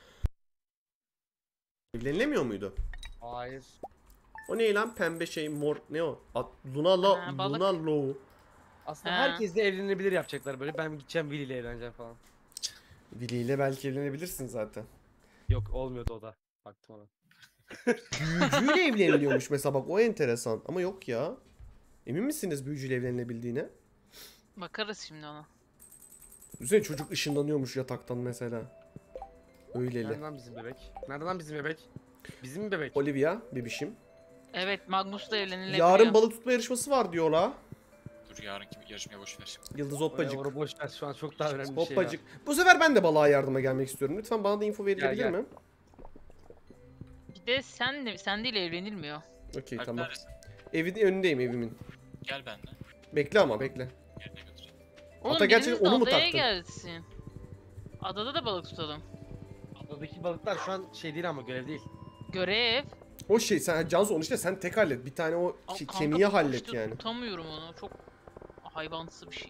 Evlenilemiyor muydu? Hayır. O ne lan pembe şey mor ne o? Luna Lo Ha, balık. Luna Lo. Aslında Ha. herkesle evlenebilir yapacaklar böyle. Ben gideceğim Willy ile evleneceğim falan. Willy ile belki evlenebilirsin zaten. Yok olmuyordu o da. Baktım ona. Büyücüyle evleniliyormuş mesela bak o enteresan ama yok ya. Emin misiniz büyücüyle evlenilebildiğine? Bakarız şimdi ona. Düşünsene çocuk ışınlanıyormuş yataktan mesela. Öyleli. Nereden lan bizim bebek? Nereden lan bizim bebek? Bizim mi bebek? Olivia bebişim. Evet, Magnus'la evlenilebiliyor. Yarın balık tutma yarışması var diyorlar. Dur yarınki yarışmaya boş ver. Yıldız Oraya Hoppacık. onu boş ver, şu an çok daha önemli bir şey var. Hoppacık. Bu sefer ben de balığa yardıma gelmek istiyorum. Lütfen bana da info verilebilir Gel, mi? Bir de sen değil evlenilmiyor. Okey Alp tamam. neredesin? Evin önündeyim evimin. Gel benimle. Bekle ama bekle. Yerine götüreyim. Oğlum Ata gerçekten biriniz de onu mu adaya taktın? gelsin. Adada da balık tutalım. Adadaki balıklar şu an şey değil ama görev değil. Görev. O şey sen Cansu onu işte sen tek hallet. Bir tane o Kanka kemiği hallet tutmuştu, yani. Tutamıyorum onu. Çok hayvansı bir şey.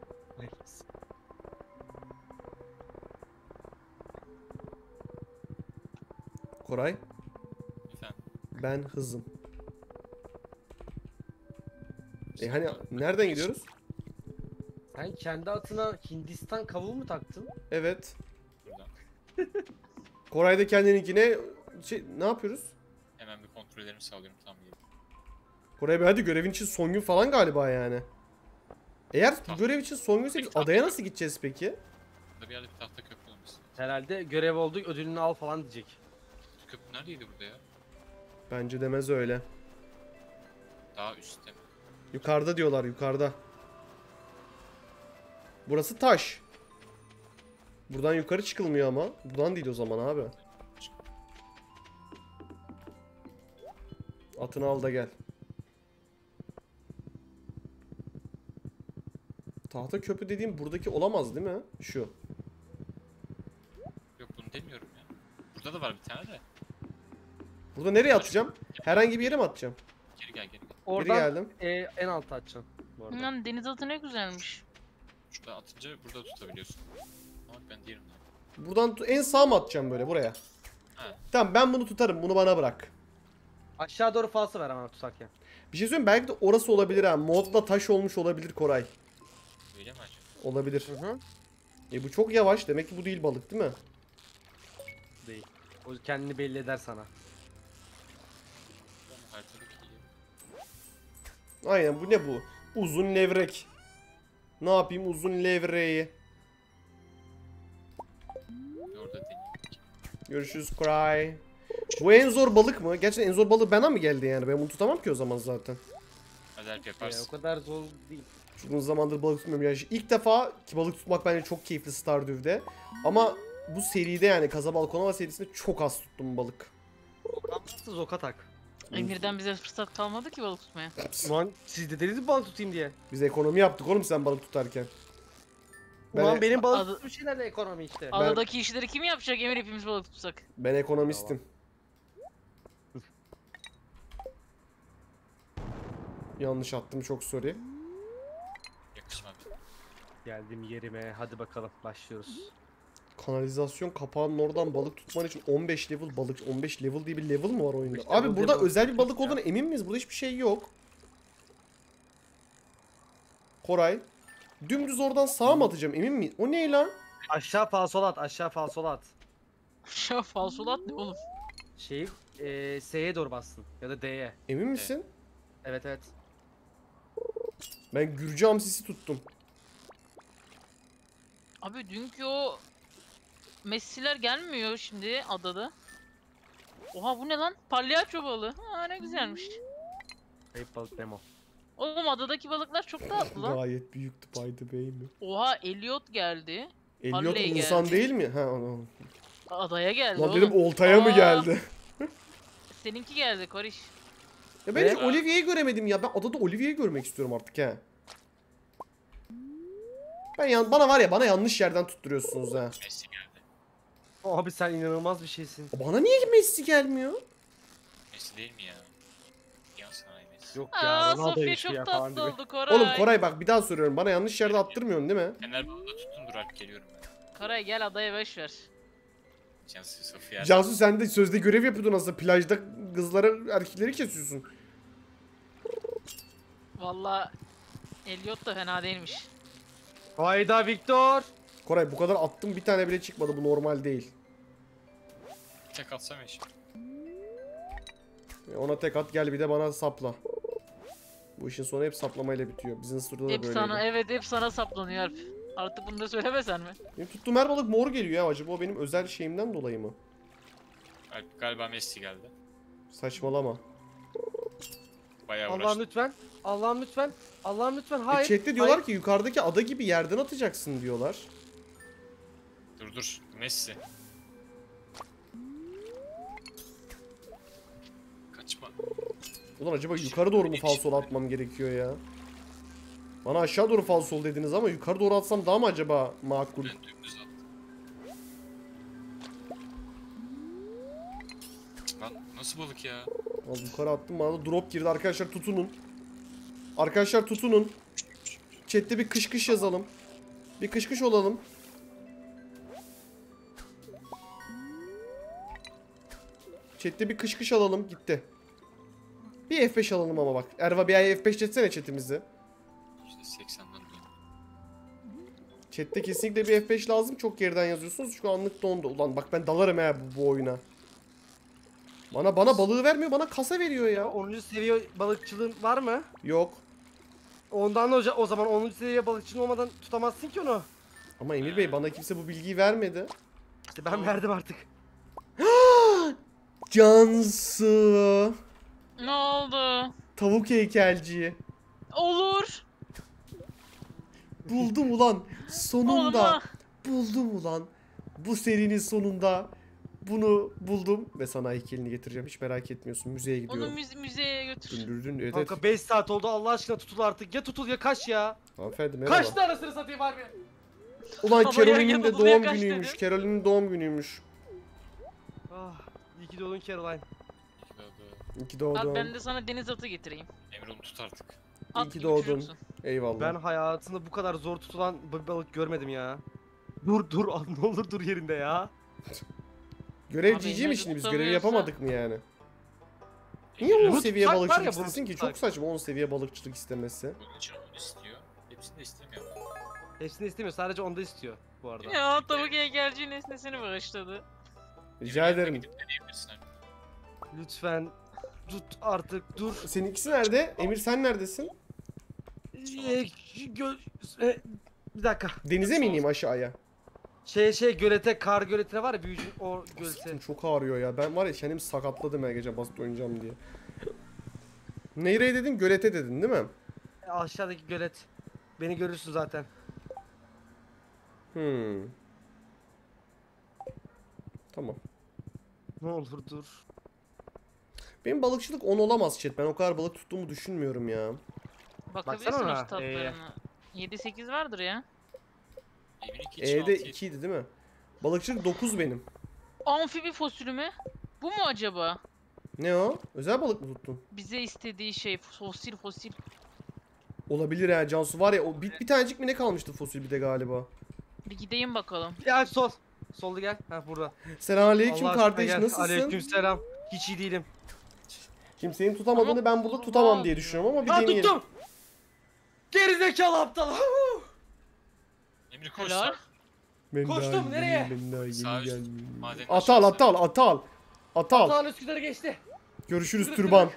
Koray Efendim. ben hızım. Hani nereden gidiyoruz? Sen kendi atına Hindistan kavuğu mu taktın? Evet. Buradan. Koray da kendininkine ne yapıyoruz? Hemen bir kontrollerimi sağlıyorum tam gibi. Koray Bey hadi görevin için son gün falan galiba yani. Eğer bu görev için son günse biz adaya nasıl gideceğiz peki? Burada bir yerde bir tahta köprü olması. Herhalde görev oldu ödülünü al falan diyecek. Köprü neredeydi burada ya? Bence demez öyle. Daha üstte mi? Yukarıda diyorlar yukarıda. Burası taş. Buradan yukarı çıkılmıyor ama. Buradan değil o zaman abi. Atını al da gel. Tahta köprü dediğim buradaki olamaz değil mi? Şu. Yok bunu demiyorum ya. Burada da var bir tane de. Burada nereye atacağım? Herhangi bir yere mi atacağım? Geri gel geri gel. Geri Oradan geldim. en alta atacaksın. Bu arada. Lan deniz atı ne güzelmiş. Şurada atınca burada tutabiliyorsun. Ama ben diğerim de. Buradan en sağa mı atacağım böyle buraya? Ha. Tamam ben bunu tutarım. Bunu bana bırak. Aşağı doğru falso ver ama tutarken. Bir şey söyleyeyim belki de orası olabilir ha. Modda taş olmuş olabilir Koray. Öyle mi acaba? Olabilir. Hı. Bu çok yavaş. Demek ki bu değil balık değil mi? Değil. O kendini belli eder sana. Ama haritadaki iyi. Aynen bu ne bu? Uzun levrek. Ne yapayım uzun levreği. Bir orada deneyim. Görüşürüz Koray. Bu en zor balık mı? Gerçekten en zor balık bana mı geldi yani? Ben bunu tutamam ki o zaman zaten. Hadi Alp O yaparsın. kadar zor değil. Çok uzun zamandır balık tutmuyorum. Yani ilk defa ki balık tutmak bence çok keyifli Stardew'de. Ama bu seride yani Kaza Balkonova serisinde çok az tuttum balık. Nasıl zoka tak. Emir'den bize fırsat kalmadı ki balık tutmaya. Ulan siz dediniz mi balık tutayım diye. Biz ekonomi yaptık oğlum sen balık tutarken. Ulan benim balık Adı- tuttuğum şeylerle ekonomi işte. Adadaki işleri kim yapacak? Emir hepimiz balık tutsak. Ben ekonomistim. Yanlış attım çok sorry. Yakışmadı. Geldim yerime. Hadi bakalım başlıyoruz. Kanalizasyon kapağının oradan balık tutman için 15 level balık 15 level diye bir level mi var oyunda? 15 Abi level burada diye özel bir balık balık ya. olduğuna emin miyiz? Burada hiçbir şey yok. Koray. Dümdüz oradan sağa mı atacağım emin miyim? O ne lan? Aşağı falsolat, aşağı falsolat. Ya falsolat ne oğlum? Şeyi S'ye doğru bassın ya da D'ye. Emin misin? Evet evet. Ben Gürcü hamsisi tuttum. Abi dünkü o Messi'ler gelmiyor şimdi adada. Oha bu ne lan? Palyaço balığı. Aa ne güzelmiş. Kayıp balık demo. Oğlum adadaki balıklar çok tatlı lan. Gayet büyüktü by the way mi? Oha Elliot geldi. Elliot Halley insan geldi. değil mi? Ha onu. Adaya geldi Lan oğlum. dedim oltaya mı Aa. geldi? Seninki geldi Koriş. Ya ben hiç Ne? Olivier'i göremedim ya. Ben adada Olivier'i görmek istiyorum artık he. Bana var ya, bana yanlış yerden tutturuyorsunuz ha. Messi geldi. Abi sen inanılmaz bir şeysin. Bana niye Messi gelmiyor? Messi değil mi ya? Yan sanayi Messi. Yok Aa Sofya Ronaldo'ymuş çok ya falan tatlı gibi. oldu Koray. Oğlum Koray bak bir daha soruyorum. Bana yanlış yerde attırmıyorsun değil mi? Fener balığı da tuttum, dur Alp geliyorum ben. Koray gel adaya boş ver. Cansu Sofya. Cansu sen de sözde görev yapıyordun aslında. Plajda kızları erkekleri kesiyorsun. Valla Elliot da fena değilmiş. Hayda Victor. Koray bu kadar attım, bir tane bile çıkmadı. Bu normal değil. Tek atsam ya şimdi. Ona tek at, gel bir de bana sapla. Bu işin sonu hep saplamayla bitiyor. Bizim sırada da Hep böyleydi. sana evet hep sana saplanıyor Alp. Artık bunu da söylemesen mi? Benim tuttuğum her balık mor geliyor ya. Acaba o benim özel şeyimden dolayı mı? Alp galiba Messi geldi. Saçmalama. Bayağı Allah'ım uğraştım. lütfen. Allah'ım lütfen. Allah'ım lütfen. Hayır. Chat'te diyorlar hayır. ki yukarıdaki ada gibi yerden atacaksın diyorlar. Dur Messi. Kaçma. Ulan acaba yukarı doğru mu falsol atmam gerekiyor ya? Bana aşağı doğru falsol dediniz ama yukarı doğru atsam daha mı acaba makul? Ben dümdüz attım. Lan nasıl balık ya? Al yukarı attım, bana da drop girdi. Arkadaşlar tutunun. Arkadaşlar tutunun. Chat'te bir kış kış yazalım. Bir kış kış olalım. Chat'te bir kış kış alalım. Gitti. Bir F5 alalım ama bak. Erva bir ay F5 etsene chat'imizi. %80'den dön. Chat'te kesinlikle bir F5 lazım. Çok geriden yazıyorsunuz. Şu anlık dondu. Ulan bak ben dalarım he bu oyuna. Bana balığı vermiyor. Bana kasa veriyor ya. 10. seviye balıkçılığın var mı? Yok. Ondan o zaman 10. seviye balıkçılığın olmadan tutamazsın ki onu. Ama Emir Bey, bana kimse bu bilgiyi vermedi. İşte ben verdim artık. Cansu. Ne oldu? Tavuk heykelci. Olur. Buldum ulan. Sonunda. Olma. Buldum ulan. Bu serinin sonunda bunu buldum ve sana heykelini getireceğim. Hiç merak etmiyorsun. Müzeye Onu gidiyorum. müzeye götür. Dündürdün. Evet, evet. Kanka 5 saat oldu Allah aşkına tutul artık. Ya tutul ya kaç ya. Hanımefendi merhaba. Kaç tanesini satayım abi? Ulan Ama Caroline'in ya, de tutuluyor doğum kaç günüymüş. dedi? Caroline'in doğum günüymüş. Ah, iyi ki doğdun Caroline. İyi ki doğdun. Al ben de sana deniz atı getireyim. Emir onu tut artık. At ki gibi doğdun. çocuksun. Eyvallah. Ben hayatımda bu kadar zor tutulan bir balık görmedim ya. Dur ne olur dur yerinde ya. Görev Abi, GG mi ne şimdi, biz tutamıyorsa- görevi yapamadık mı yani? Niye Emir 10 Bunu seviye tutsak var balıkçılık ya, bunu istesin ki? tutsak. Çok saçma 10 seviye balıkçılık istemesi. bunun için onu istiyor. Hepsini de istemiyor. Hepsini istemiyor sadece onda istiyor bu arada. Ya tavuk heykelci nesnesini bağışladı. Rica ederim. Gidip deneyebilirsin Alp. Lütfen tut artık dur. Seninkisi nerede? Emir sen neredesin? Bir dakika. Denize mi ineyim aşağıya? Gölete kar göletine var ya büyücü o gölete. Sıktım, çok ağrıyor ya. Ben var ya kendimi sakatladım her gece basit oynayacağım diye. Nereye dedin? Gölete dedin değil mi? Aşağıdaki gölet. Beni görürsün zaten. Tamam. Ne olur dur. Benim balıkçılık 10 olamaz chat. Ben o kadar balık tuttuğumu düşünmüyorum ya. Bakabilirsin Baksana o ona, statlarına. 7-8 vardır ya. Emir 2 E'de 2 2 idi değil mi? Balıkçılık 9 benim. Amfibi fosülü mü? Bu mu acaba? Ne o? Özel balık mı tuttun? Bize istediği şey fosil. Olabilir ha Cansu, var ya o bir tanecik mi ne kalmıştı fosil bir de galiba. Bir gideyim bakalım. Gel sol. Solda gel. Ha burada. Selamünaleyküm Allah aşkına kardeş, gel. nasılsın? Aleykümselam. Hiç iyi değilim. Kimsenin tutamadığını Ama ben burada kurban tutamam diye ya. düşünüyorum ama bir Ha deneyelim. tuttum. Gerizekalı aptal. Emir koş Helal. sağ. Ben Koştum, daha nereye? yeni- ben daha yeni Sağ üst geldim. madenin Atal aşağısı. atal atal. Atal. Aptal Üsküdar'ı geçti. Görüşürüz Kırık türban.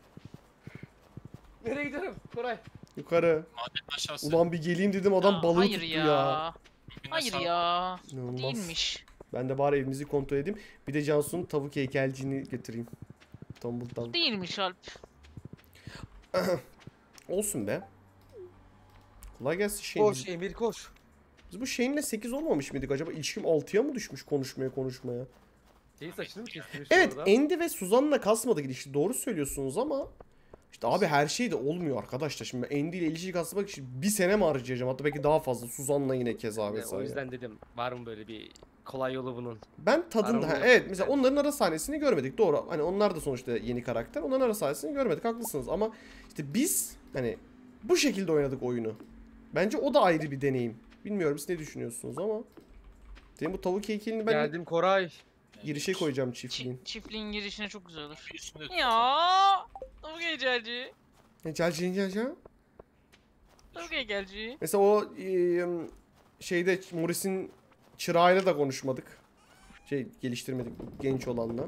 Nereye gidiyorum Koray? Yukarı. Madenin aşağısı. Ulan bir geleyim dedim, adam Aa, balığı hayır tuttu ya. ya. Birine Hayır sağ- ya. İnanılmaz. Değilmiş. Ben de bari evimizi kontrol edeyim. Bir de Cansu'nun tavuk heykelcini getireyim. Tombul tavuk. Değilmiş Alp. Olsun be. Kolay gelsin Shane. Koş Emir koş. Biz bu Shane'le 8 olmamış mıydık acaba? İlişkim 6'ya mı düşmüş konuşmaya? Şeyi saçını mı kestirmiş Evet, orada? Andy ve Suzan'la kasmadık ilişki. Doğru söylüyorsunuz ama işte abi her şey de olmuyor arkadaşlar. Şimdi ben Andy ile ilişki kasmak için bir sene mi harcayacağım? Hatta belki daha fazla. Suzan'la yine keza Yani vesaire. o yüzden dedim var mı böyle bir kolay yolu bunun? Ben tadında Aramıyor. evet mesela onların ara sahnesini görmedik. Doğru. Hani onlar da sonuçta yeni karakter. Onların ara sahnesini görmedik. Haklısınız ama işte biz hani bu şekilde oynadık oyunu. Bence o da ayrı bir deneyim. Bilmiyorum siz ne düşünüyorsunuz ama. Benim bu tavuk heykelini ben Geldim Koray. girişe koyacağım çiftliğin. Çiftliğin girişine çok güzel olur. Bir ismini de Ya tavuk heykelci. Gel. Tavuk heykelci. Mesela o şeyde Morris'in çırağıyla da konuşmadık. Geliştirmedik bu genç olanla.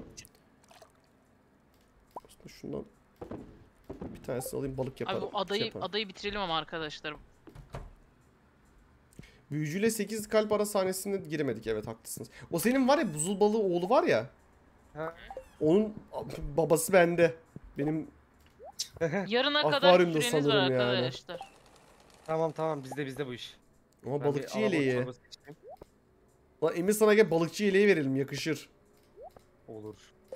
Aslında şundan bir tanesini alayım balık yaparım. Abi bu şey yaparım. adayı bitirelim ama arkadaşlar. Büyücüyle 8 kalp ara sahnesine giremedik, evet haklısınız. O senin var ya buzul balığı oğlu var ya. Ha. Onun babası bende. Benim Yarına kadar Akvaryumda süreniz var sanırım yani. arkadaşlar. Tamam bizde bu iş. ama Ben balıkçı bir alamut yeleği. çorbası içeyim. Lan Emir sana gel balıkçı yeleği verelim, yakışır. Olur.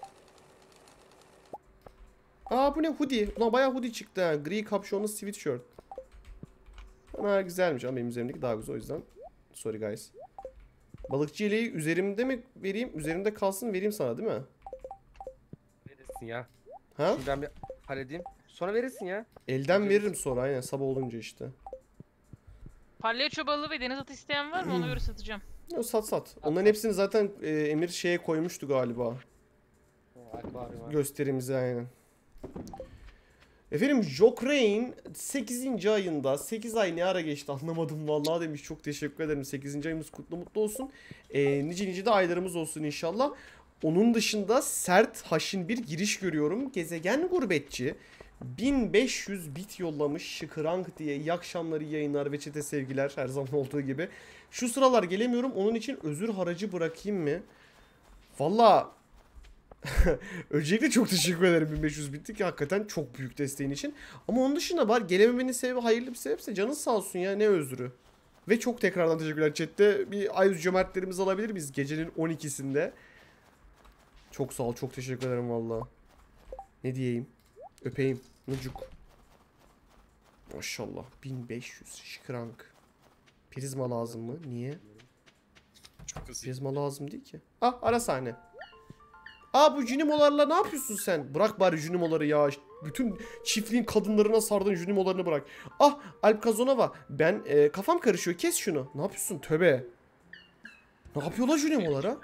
Aa bu ne, hoodie. Ulan bayağı hoodie çıktı ha. Gri kapşonlu sweatshirt. Ha güzelmiş ama benim üzerimdeki daha güzel, o yüzden. Sorry guys. Balıkçı yeleği üzerimde mi vereyim? Üzerimde kalsın vereyim sana değil mi? Verirsin ya. Ha? Şimdi ben bir halledeyim. Sonra verirsin ya. Elden veririm sonra aynen sabah olunca işte. Palyaço balığı ve deniz atı isteyen var mı? Ona göre satacağım. Ya sat. Onların hepsini zaten Emir şeye koymuştu galiba. Akvaryum var. Gösterimize aynen. Efendim Jokrain 8. ayında 8 ay ne ara geçti anlamadım vallahi demiş, çok teşekkür ederim, 8. ayımız kutlu mutlu olsun. Nice de aylarımız olsun inşallah. Onun dışında sert haşin bir giriş görüyorum. Gezegen gurbetçi 1500 bit yollamış şıkırank diye. İyi akşamlar, iyi yayınlar ve çete sevgiler her zaman olduğu gibi. Şu sıralar gelemiyorum, onun için özür haracı bırakayım mı? Valla öncelikle çok teşekkür ederim 1500 bitti ki hakikaten çok büyük desteğin için. Ama onun dışında var gelememenin sebebi hayırlı bir sebepse canın sağ olsun ya, ne özrü. Ve çok tekrardan teşekkürler chatte. Bir ayüz cömertlerimizi alabilir miyiz gecenin 12'sinde? Çok sağ ol, çok teşekkür ederim valla. Ne diyeyim? Öpeyim. Nucuk. Maşallah 1500 şıkrank. Prizma lazım mı? Niye? çok hızlı. Prizma lazım değil ki. Ah ara sahne. Aa bu jünimolarla ne yapıyorsun sen? Bırak bari jünimoları ya. Bütün çiftliğin kadınlarına sardığın jünimolarını bırak. Ah Alp Kazonova. Ben kafam karışıyor. Kes şunu. Ne yapıyorsun? Töbe. Ne yapıyorlar jünimolara?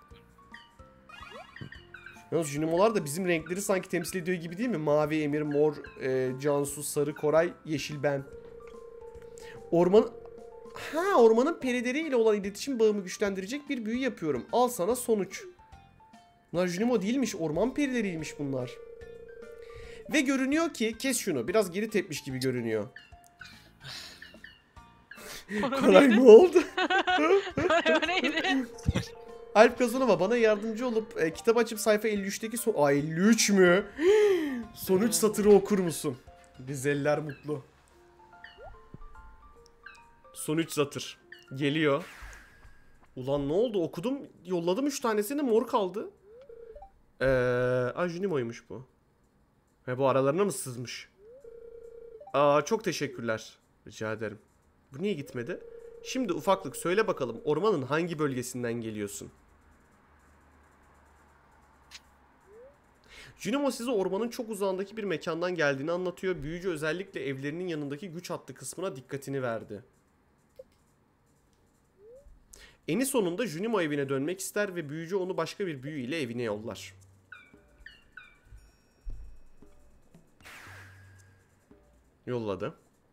Yalnız jünimolar da bizim renkleri sanki temsil ediyor gibi değil mi? Mavi Emir, mor Cansu, sarı Koray, yeşil ben. Ormanın perileriyle olan iletişim bağımı güçlendirecek bir büyü yapıyorum. Al sana sonuç. Bunlar Junimo değilmiş, orman perileriymiş bunlar. Ve görünüyor ki, kes şunu, biraz geri tepmiş gibi görünüyor. Koray ne oldu? O neydi? Alp Kazanova bana yardımcı olup kitap açıp sayfa 53'teki son... 53 mü? Son 3 satırı okur musun? Rizeliler mutlu. Son 3 satır. Geliyor. Ulan ne oldu? Okudum, yolladım 3 tanesini, mor kaldı. Junimo'ymuş bu. Ve bu aralarına mı sızmış? Çok teşekkürler. Rica ederim. Bu niye gitmedi? Şimdi ufaklık söyle bakalım, ormanın hangi bölgesinden geliyorsun? Junimo size ormanın çok uzağındaki bir mekandan geldiğini anlatıyor. Büyücü özellikle evlerinin yanındaki güç hattı kısmına dikkatini verdi. Eni sonunda Junimo evine dönmek ister ve büyücü onu başka bir büyü ile evine yollar. Yolladı.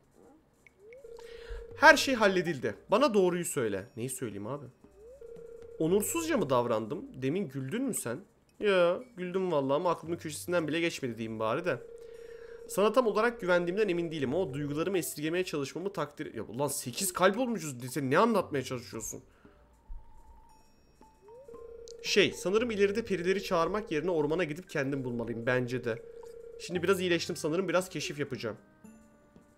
Her şey halledildi. Bana doğruyu söyle. Neyi söyleyeyim abi? Onursuzca mı davrandım? Demin güldün mü sen? Ya güldüm vallahi ama aklımın köşesinden bile geçmedi diyeyim bari de. Sana tam olarak güvendiğimden emin değilim. O duygularımı esirgemeye çalışmamı takdir... Ya ulan 8 kalp olmuşuz. Sen ne anlatmaya çalışıyorsun? Sanırım ileride perileri çağırmak yerine ormana gidip kendim bulmalıyım. Bence de. Şimdi biraz iyileştim sanırım. Biraz keşif yapacağım.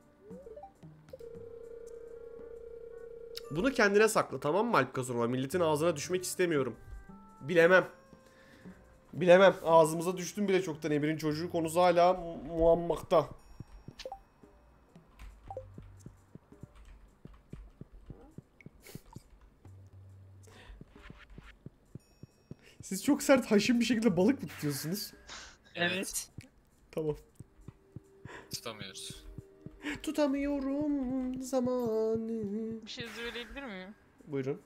Bunu kendine sakla, tamam mı Alp Kazanova? Milletin ağzına düşmek istemiyorum. Bilemem. Bilemem. Ağzımıza düştüm bile çoktan. Emir'in çocuğu konusu hala muammakta. Siz çok sert haşin bir şekilde balık mı tutuyorsunuz? Evet. Tamam. Tutamıyoruz. Tutamıyorum zamanı. Bir şey söyleyebilir miyim? Buyurun.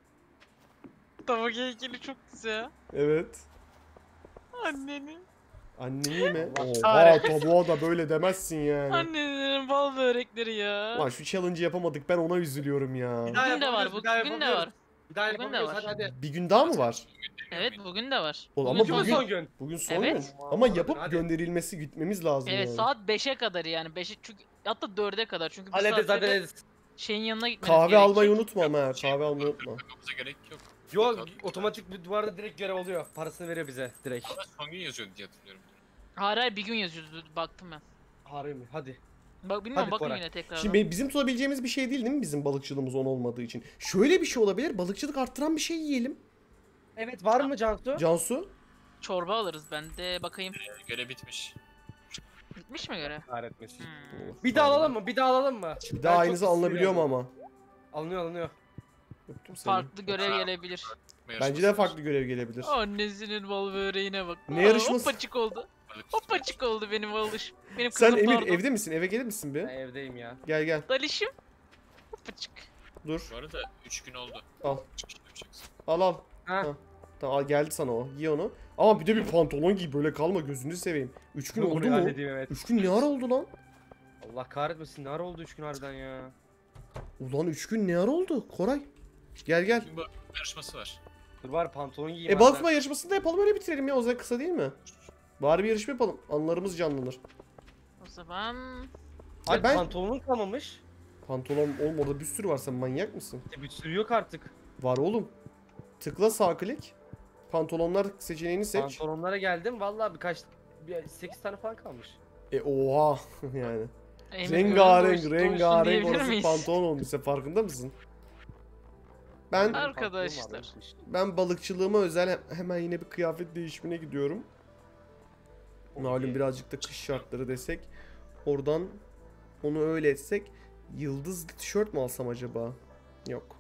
Tavuk heykeli çok güzel. Evet. Annenin. Anneni mi? Allah Oha, kahretsin. tavuğa da böyle demezsin yani. Annenin bal börekleri ya. Lan şu challenge'ı yapamadık, ben ona üzülüyorum ya. Bir daha Bugün de var, yapabiliyoruz, bir daha bugün de yapabiliyoruz. var. Bir daha Bugün de yapabiliyoruz, var. hadi hadi. Bir gün daha mı var? Evet bugün de var. O, ama Bugün Bugün bugün- son gün. Bugün son Evet. gün. Ama yapıp Hadi. gönderilmesi gitmemiz lazım Evet yani. saat 5'e kadar yani 5'e çünkü hatta 4'e kadar çünkü bir Hallederiz saatte de hallederiz. şeyin yanına gitmemiz Kahve gerekecek. almayı unutma ama ha, kahve almayı unutma. Bakmamıza gerek yok. Yok otomatik bir duvarda direkt görev oluyor. Parasını veriyor bize direkt. Ama son gün yazıyordu diye hatırlıyorum. Hayır hayır bir gün yazıyordu baktım ben. Harbi mi? Hadi. Bak bilmiyorum Hadi bakın Koray. yine tekrardan. Şimdi bizim tutabileceğimiz bir şey değil mi bizim balıkçılığımız 10 olmadığı için? Şöyle bir şey olabilir, balıkçılık arttıran bir şey yiyelim. Evet var mı Cansu? Cansu? Çorba alırız ben de bakayım. Görev bitmiş. Bitmiş mi göre? Kahretmesin. Hmm. Bir daha alalım mı? Bir daha alalım mı? Bir daha Ben aynısı çok alınabiliyor mu sinirlendim. ama? Alınıyor. Öptüm seni. Farklı görev gelebilir. Bence de farklı görev gelebilir. Annesinin bal böreğine bak. Ne yarışması? Hoppacık oldu. Hoppacık oldu benim alış. Benim Sen kızım Emir pardon. evde misin? Eve gelir misin bir? Ben evdeyim ya. Gel gel. Dalişim. Hoppacık. Dur. Bu arada 3 gün oldu. Al. Çıkış yapacaksın. Al al. Ha. Ha. Tamam al, geldi sana o. Giy onu. Ama bir de bir pantolon giy, böyle kalma, gözünü seveyim. 3 gün Dur, oldu bunu mu? halledeyim, evet. 3 gün ne ara oldu lan? Allah kahretmesin ne ara oldu 3 gün harbiden ya. Ulan 3 gün ne ara oldu Koray? Gel gel. Şimdi bu yarışması var. Dur var pantolon giyeyim. E harbiden. balıkma yarışmasını da yapalım, öyle bitirelim ya, o zaman kısa değil mi? Bari bir yarışma yapalım. Anılarımız canlanır. O zaman Abi ben- pantolonun kalmamış. Pantolon oğlum, orada bir sürü var, sen manyak mısın? Bir sürü yok artık. Var oğlum. Tıkla sağ klik. Pantolonlar seçeneğini seç. Pantolonlara geldim vallahi bir 8 tane falan kalmış. Oha yani. Emir Rengarenk doysun rengarenk diyebilir orası miyiz? pantolon olmuş, sen farkında mısın? Ben Arkadaşlar. ben balıkçılığıma özel hemen yine bir kıyafet değişimine gidiyorum. Malum birazcık da kış şartları desek. Oradan onu öyle etsek. Yıldızlı tişört mü alsam acaba? Yok.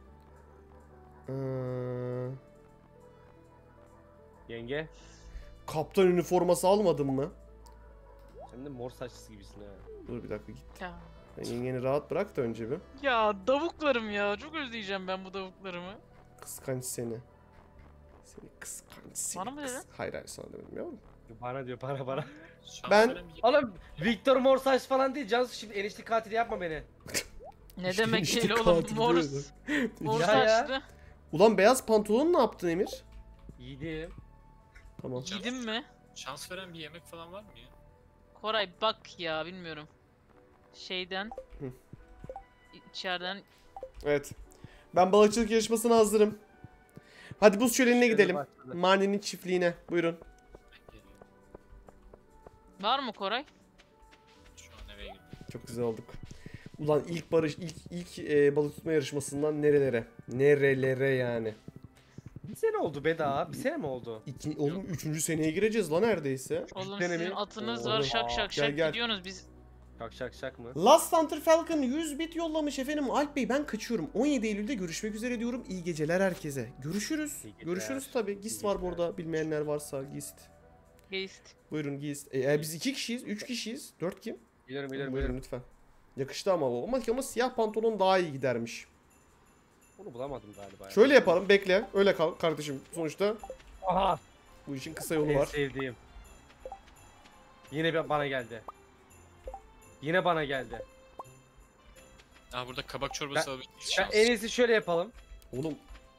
Yenge Kaptan üniforması almadın mı? sen de mor saçlısı gibisin ha. Dur bir dakika git. Ya. Sen yengeni rahat bırak da önce bir. Ya davuklarım ya. Çok özleyeceğim ben bu davuklarımı. Kıskanç seni. Seni kıskanç seni. Bana mı dedin? Hayır hayır, sana demedim yavrum. Bana diyor bana. Şans Ben- veren bir- Oğlum Victor mor saç falan değil Cansu şimdi enişte katili yapma beni. Ne İşte- demek işte değil oğlum. katil Mor, böyle. mor Ya ya. saçlı. Ulan beyaz pantolon ne yaptın Emir? Yedim. Tamam. Yedim mi? Şans veren bir yemek falan var mı ya? Koray bak ya bilmiyorum. Şeyden. Hı. içeriden. Evet. Ben balıkçılık yarışmasına hazırım. Hadi buz şölenine gidelim. Başladı. Mani'nin çiftliğine. Buyurun. Ben geliyorum. Var mı Koray? Şu an eve girdim. Çok güzel olduk. Ulan ilk balık tutma yarışmasından nerelere? Nerelere yani? Bir sene oldu be daha. Bir sene mi oldu? Oğlum 3. seneye gireceğiz lan neredeyse. Oğlum Sene sizin mi? atınız Oğlum. var şak şak Gel, şak gel. gidiyorsunuz biz. Şak şak mı? Last Hunter Falcon 100 bit yollamış efendim. Alp Bey ben kaçıyorum. 17 Eylül'de görüşmek üzere diyorum. İyi geceler herkese. Görüşürüz. İyi geceler. Görüşürüz tabi. Gist İyi var geceler. burada. Bilmeyenler varsa Gist. Geist. Buyurun Gist. Biz 2 kişiyiz. 3 kişiyiz. 4 kim? Biliyorum Buyurun lütfen. Yakıştı ama o. Ama siyah pantolon daha iyi gidermiş. Onu bulamadım galiba. ya. Şöyle yapalım. Bekle. Öyle kal kardeşim. Sonuçta Aha. bu işin kısa yolu En var. sevdiğim. Yine bana geldi. Yine bana geldi. Aa burada kabak çorbası alabiliriz. Ben Şans. en iyisi şöyle yapalım. Oğlum.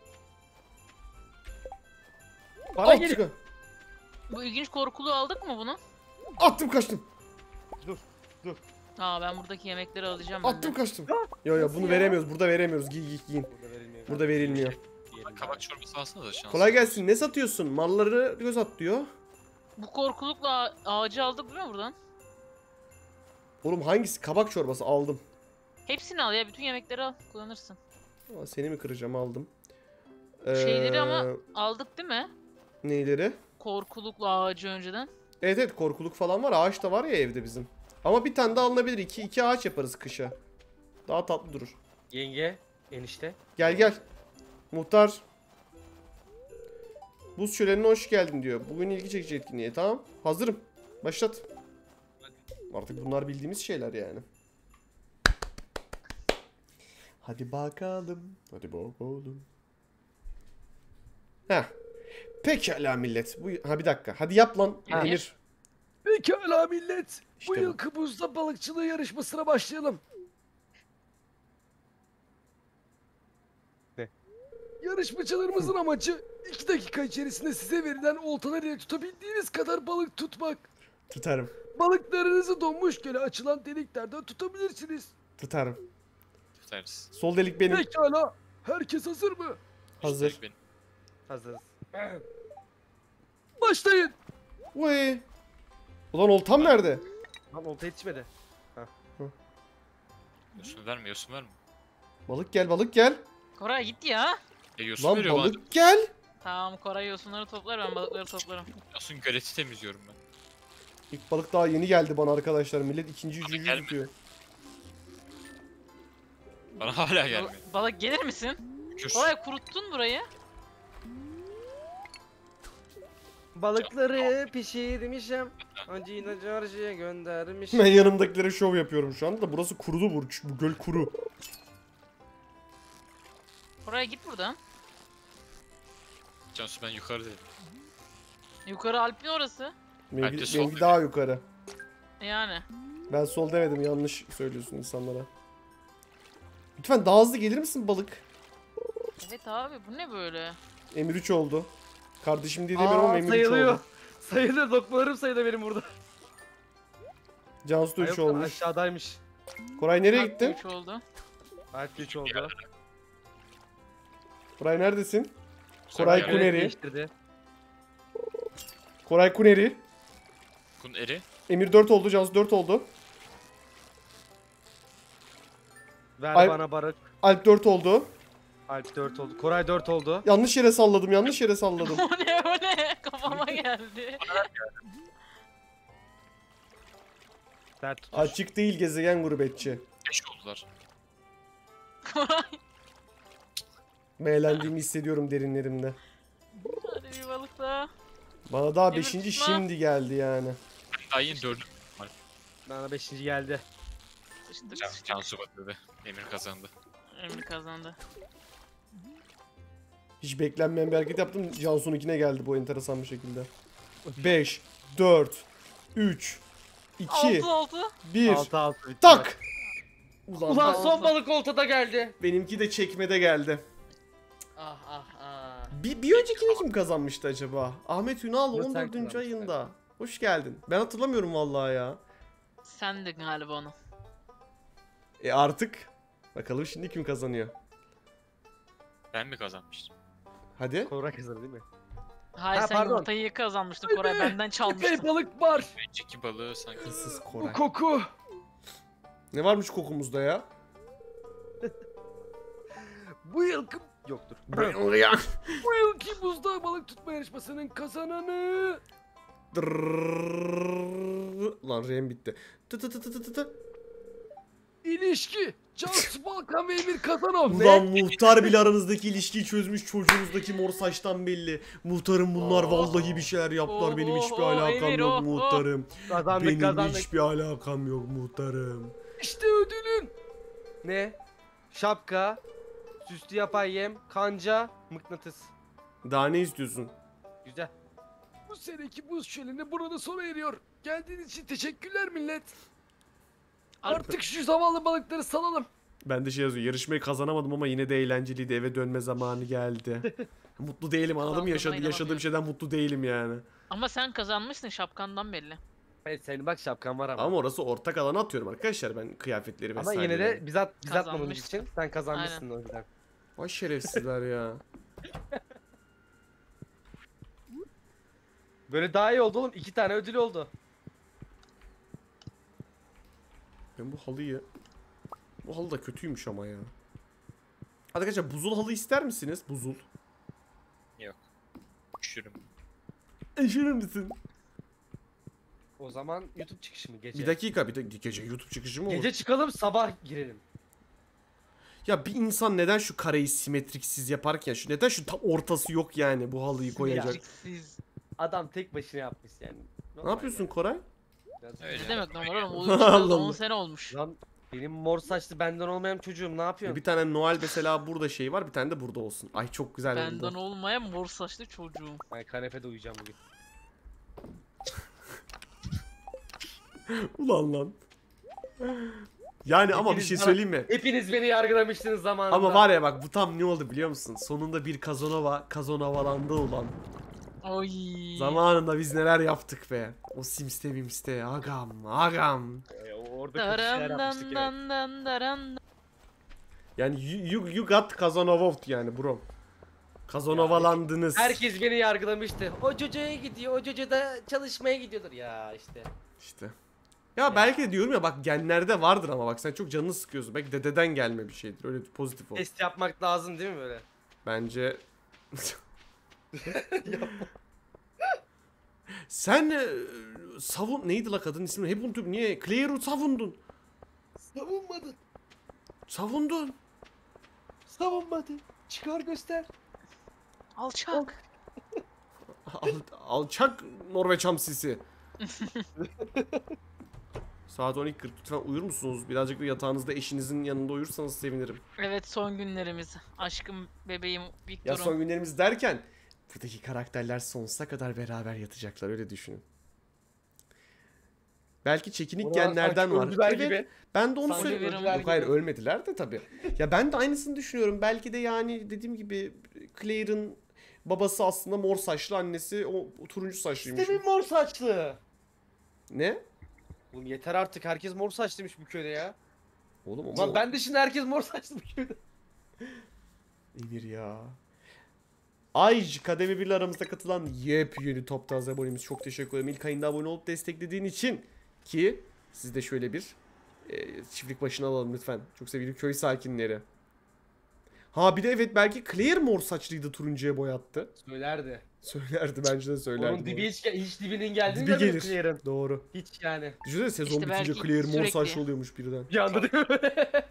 Bana Al, gelin. çıkın. Bu ilginç korkulu aldık mı bunu? Attım kaçtım. Aa ben buradaki yemekleri alacağım Attım ben de. kaçtım. Yo yo bunu veremiyoruz. Burada veremiyoruz. Giyin. Burada verilmiyor. Burada verilmiyor. Yiyelim Kabak bari. çorbası alsana da şans. Kolay gelsin. Ne satıyorsun? Malları göz at diyor. Bu korkulukla ağacı aldık değil mi buradan? Oğlum hangisi? Kabak çorbası aldım. Hepsini al ya bütün yemekleri al kullanırsın. Aa, seni mi kıracağım, aldım. Şeyleri ama aldık değil mi? Neyleri? Korkuluklu ağacı önceden. Evet evet, korkuluk falan var. Ağaç da var ya evde bizim. Ama bir tane daha alınabilir. İki ağaç yaparız kışa. Daha tatlı durur. Yenge, enişte. Gel gel. Muhtar. Buz şölenine hoş geldin diyor. Bugün ilgi çekici etkinliğe. Tamam. Hazırım. Başlat. Artık bunlar bildiğimiz şeyler yani. Hadi bakalım. Hadi bakalım. Heh. Pekala millet. Ha bir dakika. Hadi yap lan. Ha. Emir. Pekala millet. İşte bu bu. yılki buzda balıkçılığı yarışmasına başlayalım. Ne? Yarışmacılarımızın amacı 2 dakika içerisinde size verilen oltalar ile tutabildiğiniz kadar balık tutmak. Tutarım. Balıklarınızı donmuş göle açılan deliklerden tutabilirsiniz. Tutarım. Tutarız. Sol delik benim. Pekala. Herkes hazır mı? Hazır. Üstelik benim. Hazırız. Başlayın. Vay. Ulan oltam nerede? Lan olta yetişmedi. Yosun verme, yosun verme. Balık gel, balık gel. Koray git ya. Yosun Lan veriyor bana. balık gel. Tamam Koray yosunları toplar, ben balıkları toplarım. Yosun göleti temizliyorum ben. İlk balık daha yeni geldi bana arkadaşlar. Millet ikinci, üçüncü gelmedi. tutuyor. Bana hala gelmiyor. Balık gelir misin? Şükür. Koray kuruttun burayı. Balıkları pişirmişim. Acıyla çarşıya göndermişim. Ben yanımdakilere şov yapıyorum şu anda da burası kurudu bu göl kuru. Koray git buradan. Cansu ben yukarı dedim. Yukarı Alp'in orası. Benimki, Bence sol benimki dedi. daha yukarı. Yani. Ben sol demedim, yanlış söylüyorsun insanlara. Lütfen daha hızlı gelir misin balık? Evet abi bu ne böyle? Emir 3 oldu. Kardeşim diye demiyorum ama Emir 3 sayılıyor. oldu. Sayılır, lokmalarım sayılır benim burada. Cansu da 3 Yok, olmuş. aşağıdaymış. Koray nereye Alp gittin? 3 oldu. Alp 3 oldu. Koray neredesin? Sen Koray bir Kuneri. yere- Değiştirdi. Koray Kuneri. Kun eri. Emir 4 oldu, Cansu 4 oldu. Ver Alp- bana barık. Alp 4 oldu. Alp 4 oldu. Koray 4 oldu. Yanlış yere salladım, yanlış yere salladım. O ne o ne? Kafama geldi. Ver tut. Açık değil gezegen gurbetçi. 5 oldular. Koray. Eğlendiğimi hissediyorum derinlerimde. Hadi bir balık daha. Bana daha Emir 5. tutma. şimdi geldi yani. Ben daha yeni 4'üm. Bana 5. geldi. Sıçtık sıçtık. Cansu batırdı. Emir kazandı. Emir kazandı. Hiç beklenmeyen bir hareket yaptım. Cansu'nunkine geldi bu enteresan bir şekilde. 5, 4, 3, 2, 6 1. 6 bitti. Tak! Ulan, Ulan ben- son balık oltada geldi. benimki de çekmede geldi. Ah ah ah. Bir öncekini kim kazanmıştı acaba? Ahmet Ünal Yok, sen 14. kazanmışsın. ayında. Hoş geldin. Ben hatırlamıyorum vallahi ya. Sen de galiba onu. Artık bakalım şimdi kim kazanıyor. Ben mi kazanmıştım? Hadi. Koray kazandı değil mi? Hayır Ha, sen pardon. yumurtayı kazanmıştın Koray, benden çalmıştın. Epey balık var. Önceki balığı sanki Hırsız Bu Koray. koku. Ne varmış kokumuzda ya? Bu yılki... Yoktur. ya. Bu yılki buzda balık tutma yarışmasının kazananı... Lan rem bitti. Tı tı tı tı tı tı. İlişki. Cansu Balkan ve Emir Kazanov. Ulan muhtar bile aranızdaki ilişkiyi çözmüş, çocuğunuzdaki mor saçtan belli. Muhtarım bunlar Oh. vallahi bir şeyler yaptılar, benim hiçbir Oh, alakam Emir, yok oh, oh. muhtarım. Kazandık Benim kazandık. hiçbir alakam yok muhtarım. İşte ödülün. Ne? Şapka, süslü yapay yem, kanca, mıknatıs. Daha ne istiyorsun? Güzel. Bu seneki buz şöleni burada sona eriyor. Geldiğiniz için teşekkürler millet. Artık şu zavallı balıkları salalım. Ben de şey yazıyor, yarışmayı kazanamadım ama yine de eğlenceliydi, eve dönme zamanı geldi. Mutlu değilim, anladın mı? Kazandığıma Yaşadığım inanamıyorum. şeyden mutlu değilim yani. Ama sen kazanmışsın, şapkandan belli. Evet senin bak şapkan var ama. Ama orası ortak alana atıyorum arkadaşlar, ben kıyafetleri Ama vesaire. yine de biz atmadığımız Kazanmıştın. için sen kazanmışsın o yüzden. Vay şerefsizler ya. Böyle daha iyi oldu oğlum. 2 tane ödül oldu. Ben bu halıyı... Bu halı da kötüymüş ama ya. Arkadaşlar buzul halı ister misiniz? Buzul. Yok. Üşürüm. Eşirir misin? O zaman YouTube çıkışı mı gece? Bir dakika gece YouTube çıkışı mı olur? Gece çıkalım sabah girelim. Ya bir insan neden şu kareyi simetriksiz yaparken neden şu tam ortası yok yani bu halıyı koyacak? Siz. Adam tek başına yapmış yani. Ne yapıyorsun Koray? Biraz- Öyle. Ne demek normal oğlum? O Allah çıkalı Allah. 10 sene olmuş. Lan benim mor saçlı benden olmayan çocuğum ne yapıyorsun? Bir tane Noel mesela burada şey var, bir tane de burada olsun. Ay çok güzel Benden oldu. olmayan mor saçlı çocuğum. Ben kanepede uyuyacağım bugün. Ulan lan. Yani ama bir Hepiniz şey bana- söyleyeyim mi? Hepiniz beni yargılamıştınız zamanında. Ama var ya bak bu tam ne oldu biliyor musun? Sonunda bir Kazanovalandı ulan. Oy. Zamanında biz neler yaptık be. O Sims'te Mims'te agam. Orada kötü şeyler Daran yapmıştık dan evet. dan daran. Yani you got Kazanovov'd yani bro. Kazanovalandınız. Herkes beni yargılamıştı. O çocuğa gidiyor, o çocuğa da çalışmaya gidiyordur ya işte. İşte. Ya belki de diyorum ya bak genlerde vardır ama bak sen çok canını sıkıyorsun. Belki dededen gelme bir şeydir. Öyle pozitif ol. Test yapmak lazım değil mi böyle? Bence sen savun neydi la kadın ismi? Hep unutuyorum. Niye? Claire'u savundun. Savunmadı. Savundun. Savunmadı. Çıkar göster. Alçak. Alçak Norveç hamsisi. Saat 12.40 lütfen uyur musunuz? Birazcık da yatağınızda eşinizin yanında uyursanız sevinirim. Evet son günlerimiz. Aşkım, bebeğim, Ya Victor'um. son günlerimiz derken buradaki karakterler sonsuza kadar beraber yatacaklar öyle düşünün. Belki çekinik Ulan genlerden sanki var. öldüler Evet, gibi. ben de onu Sanki söylüyorum. öldüler Yok hayır gibi. ölmediler de tabii. Ya ben de aynısını düşünüyorum. Belki de yani dediğim gibi Claire'ın babası aslında mor saçlı, annesi o turuncu saçlıymış. İşte bir mor saçlı. Ne? Oğlum yeter artık herkes mor saçlıymış bu köyde ya. Oğlum ama Lan ben de şimdi herkes mor saçlı bu köyde. Emir ya. Ay kademi 1 aramızda katılan yepyeni Top Taz abonemiz. Çok teşekkür ederim. İlk ayında abone olup desteklediğin için ki siz de şöyle bir çiftlik başına alalım lütfen. Çok sevgili köy sakinleri. Ha bir de evet belki Claire mor saçlıydı turuncuya boyattı. Söylerdi. Söylerdi bence de söylerdi. Onun dibi hiç dibinin geldiğini Dibi görmedim gelir. Claire'ın. Doğru. Hiç yani. Düşünsene sezon İşte bitince belki Claire mor sürekli. saçlı oluyormuş birden. Bir anda değil mi?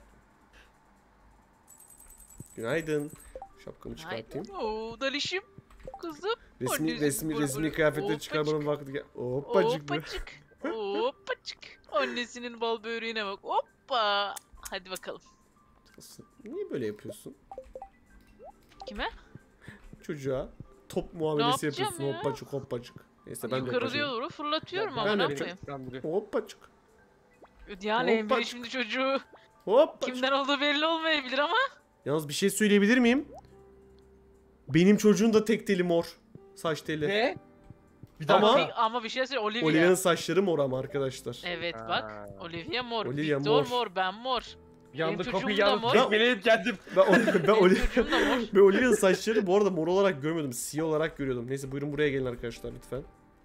Günaydın. Şapkamı çıkartayım. Oo Dalişim. Kızım. Resmi Annesi resmi kıyafetleri Hoppacık. çıkarmanın vakti gel. Hoppacık mı? Hoppacık. Hoppacık. Annesinin bal böreğine bak. Hoppa. Hadi bakalım. Niye böyle yapıyorsun? Kime? Çocuğa top muamelesi yapacağım yapıyorsun ya? hoppacık hoppacık. Neyse ben de Yukarı yapacağım. doğru fırlatıyorum Ben ama ne de yapayım? Hoppacık. Yani Emre Hoppacık. şimdi çocuğu Hoppacık. kimden olduğu belli olmayabilir ama. Yalnız bir şey söyleyebilir miyim? Benim çocuğun da tek teli mor. Saç teli. Ne? Bir Ama- dakika. Ama bir şey söyle Olivia. Olivia'nın saçları mor ama arkadaşlar. Evet Ha. bak. Olivia mor. Olivia Victor mor. mor. Ben mor. Bir anda Benim kapıyı çocuğum da yanıp mor. tekmeleyip geldim. Ben Benim çocuğum da mor. ben Olivia'nın saçları bu arada mor olarak görmüyordum. Siyah olarak görüyordum. Neyse buyurun buraya gelin arkadaşlar lütfen.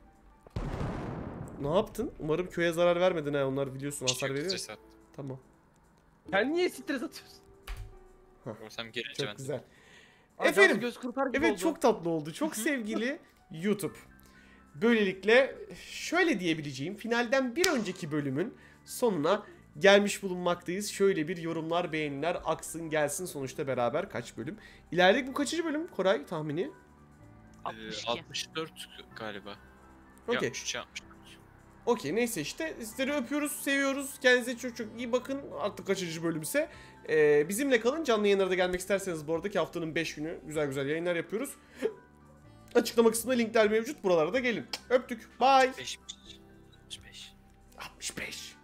Ne yaptın? Umarım köye zarar vermedin ha. Onlar biliyorsun hasar veriyor. Stres attım. Tamam. Sen niye stres atıyorsun? Görsem gelince Çok ben de. güzel. Ay, Efendim, cansı göz kurtar gibi Evet oldu. çok tatlı oldu. Çok sevgili YouTube. Böylelikle şöyle diyebileceğim finalden bir önceki bölümün sonuna gelmiş bulunmaktayız. Şöyle bir yorumlar, beğeniler aksın gelsin sonuçta beraber kaç bölüm. İleride bu kaçıncı bölüm Koray tahmini? 62. 64 galiba. Okey. 63 64. Okey neyse işte sizleri öpüyoruz, seviyoruz. Kendinize çok çok iyi bakın. Artık kaçıncı bölümse. Bizimle kalın. Canlı yayınlara da gelmek isterseniz bu arada ki haftanın 5 günü güzel güzel yayınlar yapıyoruz. Açıklama kısmında linkler mevcut. Buralara da gelin. Öptük. Bye. 5 65. 65.